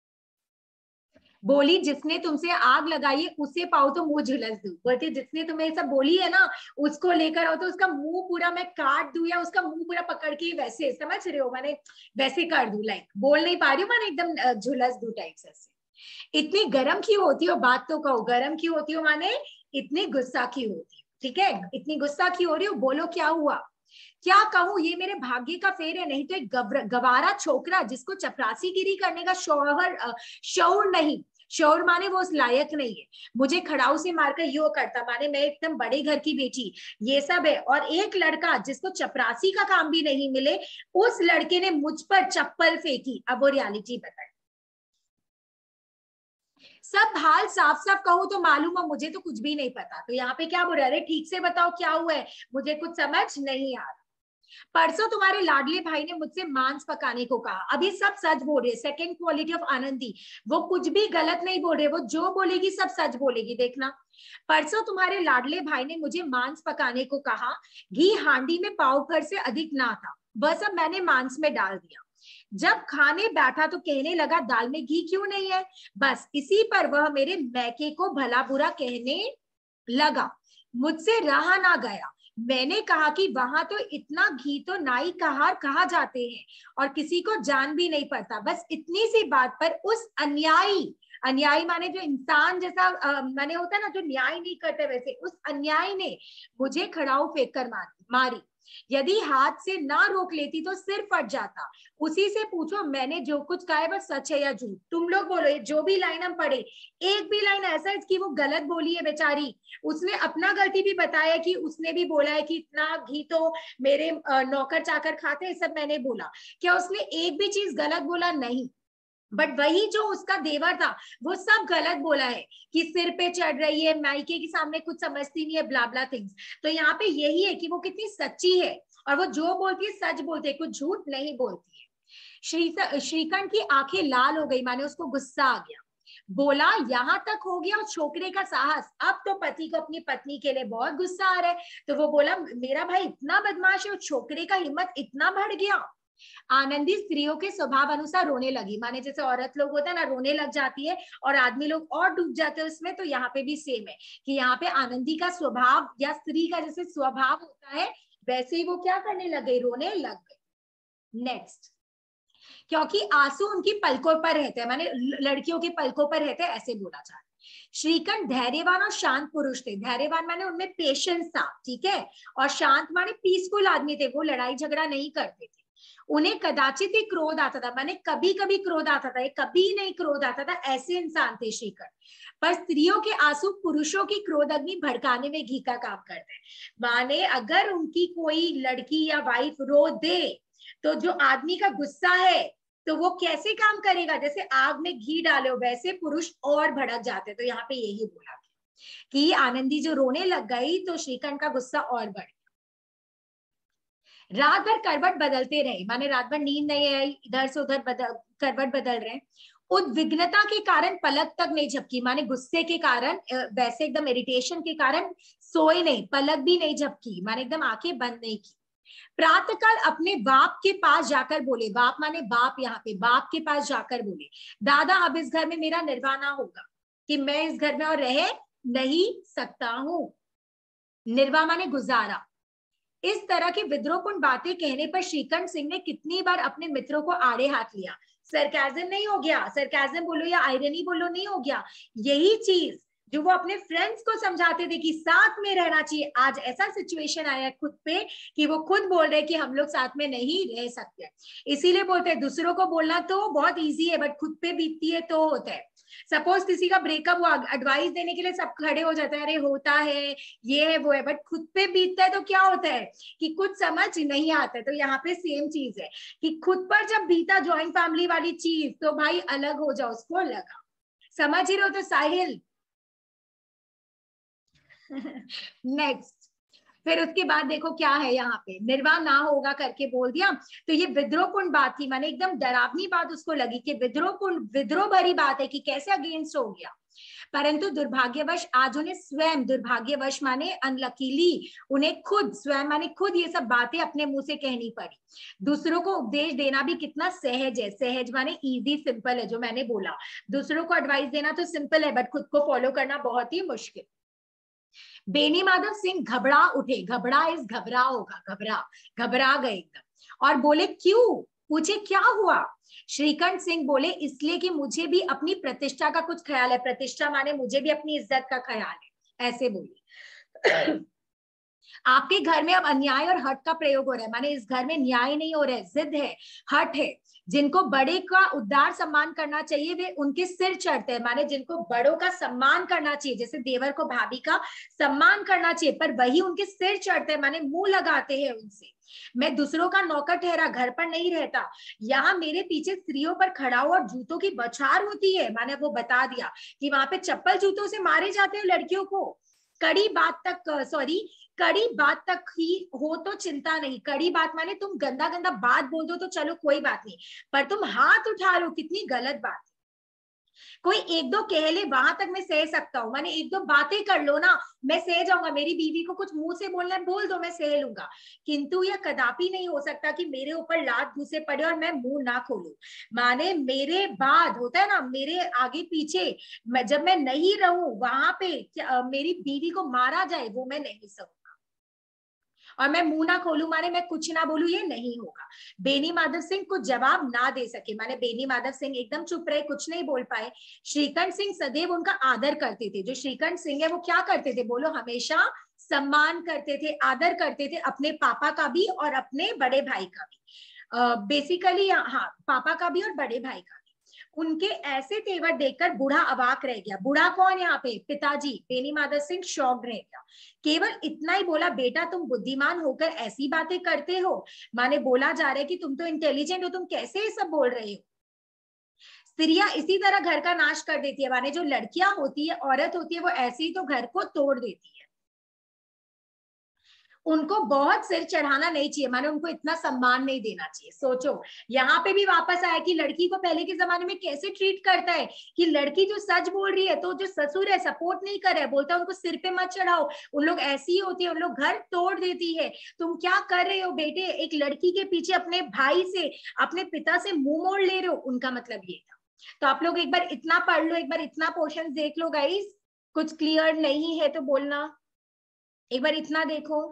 बोली जिसने तुमसे आग लगाई है उसे पाओ तो मुंह झुलस दूं। बोलती जिसने तुम्हें सब बोली है ना उसको लेकर आओ तो उसका मुंह पूरा मैं काट दूं, या उसका मुंह पूरा पकड़ के वैसे, समझ रहे हो, माने वैसे कर दूं, लाइक बोल नहीं पा रही हूँ, माने एकदम झुलस दूं टाइप से। इतनी गर्म क्यों होती हो? बात तो कहो, गर्म क्यों होती हो? माने इतनी गुस्सा क्यों होती हो? ठीक है, इतनी गुस्सा क्यों हो रही हो, बोलो क्या हुआ। क्या कहूं, ये मेरे भाग्य का फेर है, नहीं तो एक गवारा छोकरा जिसको चपरासीगिरी करने का शौर नहीं, शौर माने वो उस लायक नहीं है, मुझे खड़ाऊ से मारकर यो करता माने मैं एकदम बड़े घर की बेटी, ये सब है। और एक लड़का जिसको चपरासी का काम भी नहीं मिले, उस लड़के ने मुझ पर चप्पल फेंकी। अब वो रियलिटी बताए, सब हाल साफ साफ कहूं तो मालूम है, मुझे तो कुछ भी नहीं पता। तो यहाँ पे क्या बोल रहे, अरे ठीक से बताओ क्या हुआ है, मुझे कुछ समझ नहीं आ रहा। परसों तुम्हारे लाडले भाई ने मुझसे मांस पकाने को कहा। अभी सब सच बोल रहे, सेकंड क्वालिटी ऑफ आनंदी, वो कुछ भी गलत नहीं बोल रहे, वो जो बोलेगी सब सच बोलेगी, देखना। परसों तुम्हारे लाडले भाई ने मुझे मांस पकाने को कहा, घी हांडी में पाव भर से अधिक ना था, वह सब मैंने मांस में डाल दिया। जब खाने बैठा तो कहने लगा दाल में घी क्यों नहीं है, बस इसी पर वह मेरे मैके को भला बुरा कहने लगा। मुझसे रहा ना गया, मैंने कहा कि वहां तो इतना घी तो नाई कहार कहा जाते हैं और किसी को जान भी नहीं पड़ता। बस इतनी सी बात पर उस अन्यायी माने जो इंसान जैसा माने होता है ना, जो न्याय नहीं करते, वैसे उस अन्यायी ने मुझे खड़ाऊ फेंक कर मारी। यदि हाथ से ना रोक लेती तो सिर फट जाता। उसी से पूछो मैंने जो कुछ कहा है बस सच है या झूठ, तुम लोग बोलो। जो भी लाइन हम पढ़े, एक भी लाइन ऐसा है कि वो गलत बोली है बेचारी, उसने अपना गलती भी बताया कि उसने भी बोला है कि इतना घी तो मेरे नौकर चाकर खाते हैं, सब मैंने बोला। क्या उसने एक भी चीज गलत बोला? नहीं। बट वही जो उसका देवर था वो सब गलत बोला है कि सिर पे चढ़ रही है, मायके के सामने कुछ समझती नहीं है, ब्ला ब्ला थिंग्स। तो यहाँ पे यही है कि वो कितनी सच्ची है और वो जो बोलती है सच बोलती है, कुछ झूठ नहीं बोलती है। श्रीकंठ की आंखें लाल हो गई, माने उसको गुस्सा आ गया। बोला यहाँ तक हो गया उस छोकरे का साहस, अब तो पति को अपनी पत्नी के लिए बहुत गुस्सा आ रहा है। तो वो बोला मेरा भाई इतना बदमाश है, उस छोकरे का हिम्मत इतना बढ़ गया। आनंदी स्त्रियों के स्वभाव अनुसार रोने लगी, माने जैसे औरत लोग होता है ना, रोने लग जाती है और आदमी लोग और डूब जाते हैं उसमें। तो यहाँ पे भी सेम है कि यहाँ पे आनंदी का स्वभाव या स्त्री का जैसे स्वभाव होता है वैसे ही वो क्या करने लगे, रोने लग गए। नेक्स्ट, क्योंकि आंसू उनकी पलकों पर रहते हैं, माने लड़कियों के पलकों पर रहते हैं, ऐसे बोला जाता है। श्रीकंठ धैर्यवान और शांत पुरुष थे। धैर्यवान माने उनमें पेशेंस था, ठीक है, और शांत माने पीसफुल आदमी थे, वो लड़ाई झगड़ा नहीं करते थे। उन्हें कदाचित ही क्रोध आता था, माने कभी कभी क्रोध आता था, कभी नहीं क्रोध आता था, ऐसे इंसान थे श्रीकंठ। पर स्त्रियों के आंसू पुरुषों की क्रोध अग्नि भड़काने में घी का काम करते हैं। माने अगर उनकी कोई लड़की या वाइफ रो दे तो जो आदमी का गुस्सा है तो वो कैसे काम करेगा, जैसे आग में घी डालो वैसे पुरुष और भड़क जाते। तो यहाँ पे यही बोला कि आनंदी जो रोने लग गई तो श्रीकंठ का गुस्सा और बढ़ गया। रात भर करवट बदलते रहे, माने रात भर नींद नहीं आई, इधर से उधर करवट बदल रहे। उद्विग्नता के कारण पलक तक नहीं झपकी, माने गुस्से के कारण, वैसे एकदम इरिटेशन के कारण सोए नहीं, पलक भी नहीं झपकी, माने एकदम आंखें बंद नहीं की। प्रातःकाल अपने बाप के पास जाकर बोले, बाप माने बाप, यहाँ पे बाप के पास जाकर बोले, दादा अब इस घर में मेरा निर्वाह होगा, कि मैं इस घर में और रह नहीं सकता हूं। निर्वाह माने गुजारा। इस तरह की विद्रोहपूर्ण बातें कहने पर श्रीकंठ सिंह ने कितनी बार अपने मित्रों को आड़े हाथ लिया। सरकाज़म नहीं हो गया, सरकाज़म बोलो या आयरनी बोलो नहीं हो गया, यही चीज जो वो अपने फ्रेंड्स को समझाते थे कि साथ में रहना चाहिए, आज ऐसा सिचुएशन आया है खुद पे कि वो खुद बोल रहे कि हम लोग साथ में नहीं रह सकते। इसीलिए बोलते हैं दूसरों को बोलना तो बहुत इजी है बट खुद पे बीतती है तो होता है। सपोज किसी का ब्रेकअप हुआ, एडवाइस देने के लिए सब खड़े हो जाते हैं, अरे होता है ये है वो है, बट खुद पे बीतता है तो क्या होता है कि कुछ समझ नहीं आता है। तो यहाँ पे सेम चीज है कि खुद पर जब बीता ज्वाइंट फैमिली वाली चीज तो भाई अलग हो जाओ, उसको लगा। समझ ही रहे हो तो साहिल। नेक्स्ट, फिर उसके बाद देखो क्या है यहाँ पे, निर्वाह ना होगा करके बोल दिया। तो ये विद्रोहपूर्ण बात थी, माने एकदम डरावनी बात उसको लगी कि विद्रोह भरी बात है कि कैसे अगेंस्ट हो गया। परंतु दुर्भाग्यवश आज उन्हें स्वयं, दुर्भाग्यवश माने अनलकीली, उन्हें खुद, स्वयं माने खुद ये सब बातें अपने मुंह से कहनी पड़ी। दूसरों को उपदेश देना भी कितना सहज है, सहज माने इजी सिंपल है, जो मैंने बोला दूसरों को एडवाइस देना तो सिंपल है बट खुद को फॉलो करना बहुत ही मुश्किल। बेनी माधव सिंह घबरा उठे, घबरा होगा, घबरा गए एकदम और बोले क्यों, पूछे क्या हुआ। श्रीकंठ सिंह बोले इसलिए कि मुझे भी अपनी प्रतिष्ठा का कुछ ख्याल है, प्रतिष्ठा माने मुझे भी अपनी इज्जत का ख्याल है, ऐसे बोले। आपके घर में अब अन्याय और हट का प्रयोग हो रहा है, माने इस घर में न्याय नहीं हो रहा है, जिद है, हट है। जिनको बड़े का उद्धार सम्मान करना चाहिए वे उनके सिर चढ़ते हैं, माने जिनको बड़ों का सम्मान करना चाहिए, जैसे देवर को भाभी का सम्मान करना चाहिए, पर वही उनके सिर चढ़ते हैं, माने मुंह लगाते हैं उनसे। मैं दूसरों का नौकर ठहरा, घर पर नहीं रहता। यहाँ मेरे पीछे स्त्रियों पर खड़ा हुआ और जूतों की बौछार होती है, मैंने वो बता दिया कि वहां पे चप्पल जूतों से मारे जाते हैं लड़कियों को। कड़ी बात तक, सॉरी, कड़ी बात तक ही हो तो चिंता नहीं। कड़ी बात माने तुम गंदा गंदा बात बोल दो तो चलो कोई बात नहीं, पर तुम हाथ उठा लो, कितनी गलत बात। कोई एक दो कह ले वहां तक मैं सह सकता हूँ, माने एक दो बातें कर लो ना, मैं सह जाऊंगा। मेरी बीवी को कुछ मुंह से बोलना है बोल दो, मैं सह लूंगा। किंतु यह कदापि नहीं हो सकता कि मेरे ऊपर लात घुसे पड़े और मैं मुंह ना खोलूं। माने मेरे बाद होता है ना, मेरे आगे पीछे जब मैं नहीं रहूं वहां पे मेरी बीवी को मारा जाए, वो मैं नहीं सकूंगा। और मैं मुंह ना खोलूं माने मैं कुछ ना बोलूं, ये नहीं होगा। बेनी माधव सिंह कुछ जवाब ना दे सके, माने बेनी माधव सिंह एकदम चुप रहे, कुछ नहीं बोल पाए। श्रीकंठ सिंह सदैव उनका आदर करते थे। जो श्रीकंठ सिंह है वो क्या करते थे बोलो, हमेशा सम्मान करते थे, आदर करते थे, अपने पापा का भी और अपने बड़े भाई का भी। बेसिकली हाँ, पापा का भी और बड़े भाई का भी। उनके ऐसे तेवर देखकर बूढ़ा अवाक रह गया। बूढ़ा कौन यहाँ पे, पिताजी बेनी माधव सिंह शॉक्ड रह गया। केवल इतना ही बोला, बेटा तुम बुद्धिमान होकर ऐसी बातें करते हो। माने बोला जा रहा है कि तुम तो इंटेलिजेंट हो, तुम कैसे ये सब बोल रहे हो। स्त्रियां इसी तरह घर का नाश कर देती है, माने जो लड़कियां होती है, औरत होती है, वो ऐसे ही तो घर को तोड़ देती है। उनको बहुत सिर चढ़ाना नहीं चाहिए, माने उनको इतना सम्मान नहीं देना चाहिए। सोचो यहाँ पे भी वापस आया कि लड़की को पहले के जमाने में कैसे ट्रीट करता है, कि लड़की जो सच बोल रही है तो जो ससुर है सपोर्ट नहीं कर रहा है, बोलता है उनको सिर पे मत चढ़ाओ, उन लोग ऐसी ही होती है, उन लोग घर तोड़ देती है। तुम क्या कर रहे हो बेटे, एक लड़की के पीछे अपने भाई से, अपने पिता से मुंह मोड़ ले रहे हो, उनका मतलब ये था। तो आप लोग एक बार इतना पढ़ लो, एक बार इतना पोर्शन देख लो गाइस। कुछ क्लियर नहीं है तो बोलना, एक बार इतना देखो।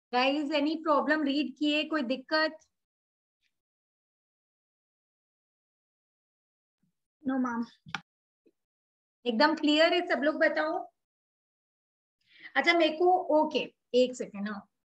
गाइस एनी प्रॉब्लम, रीड किए, कोई दिक्कत? No ma'am. एकदम क्लियर है सब लोग? बताओ। अच्छा मेरे को, ओके एक सेकेंड, हाँ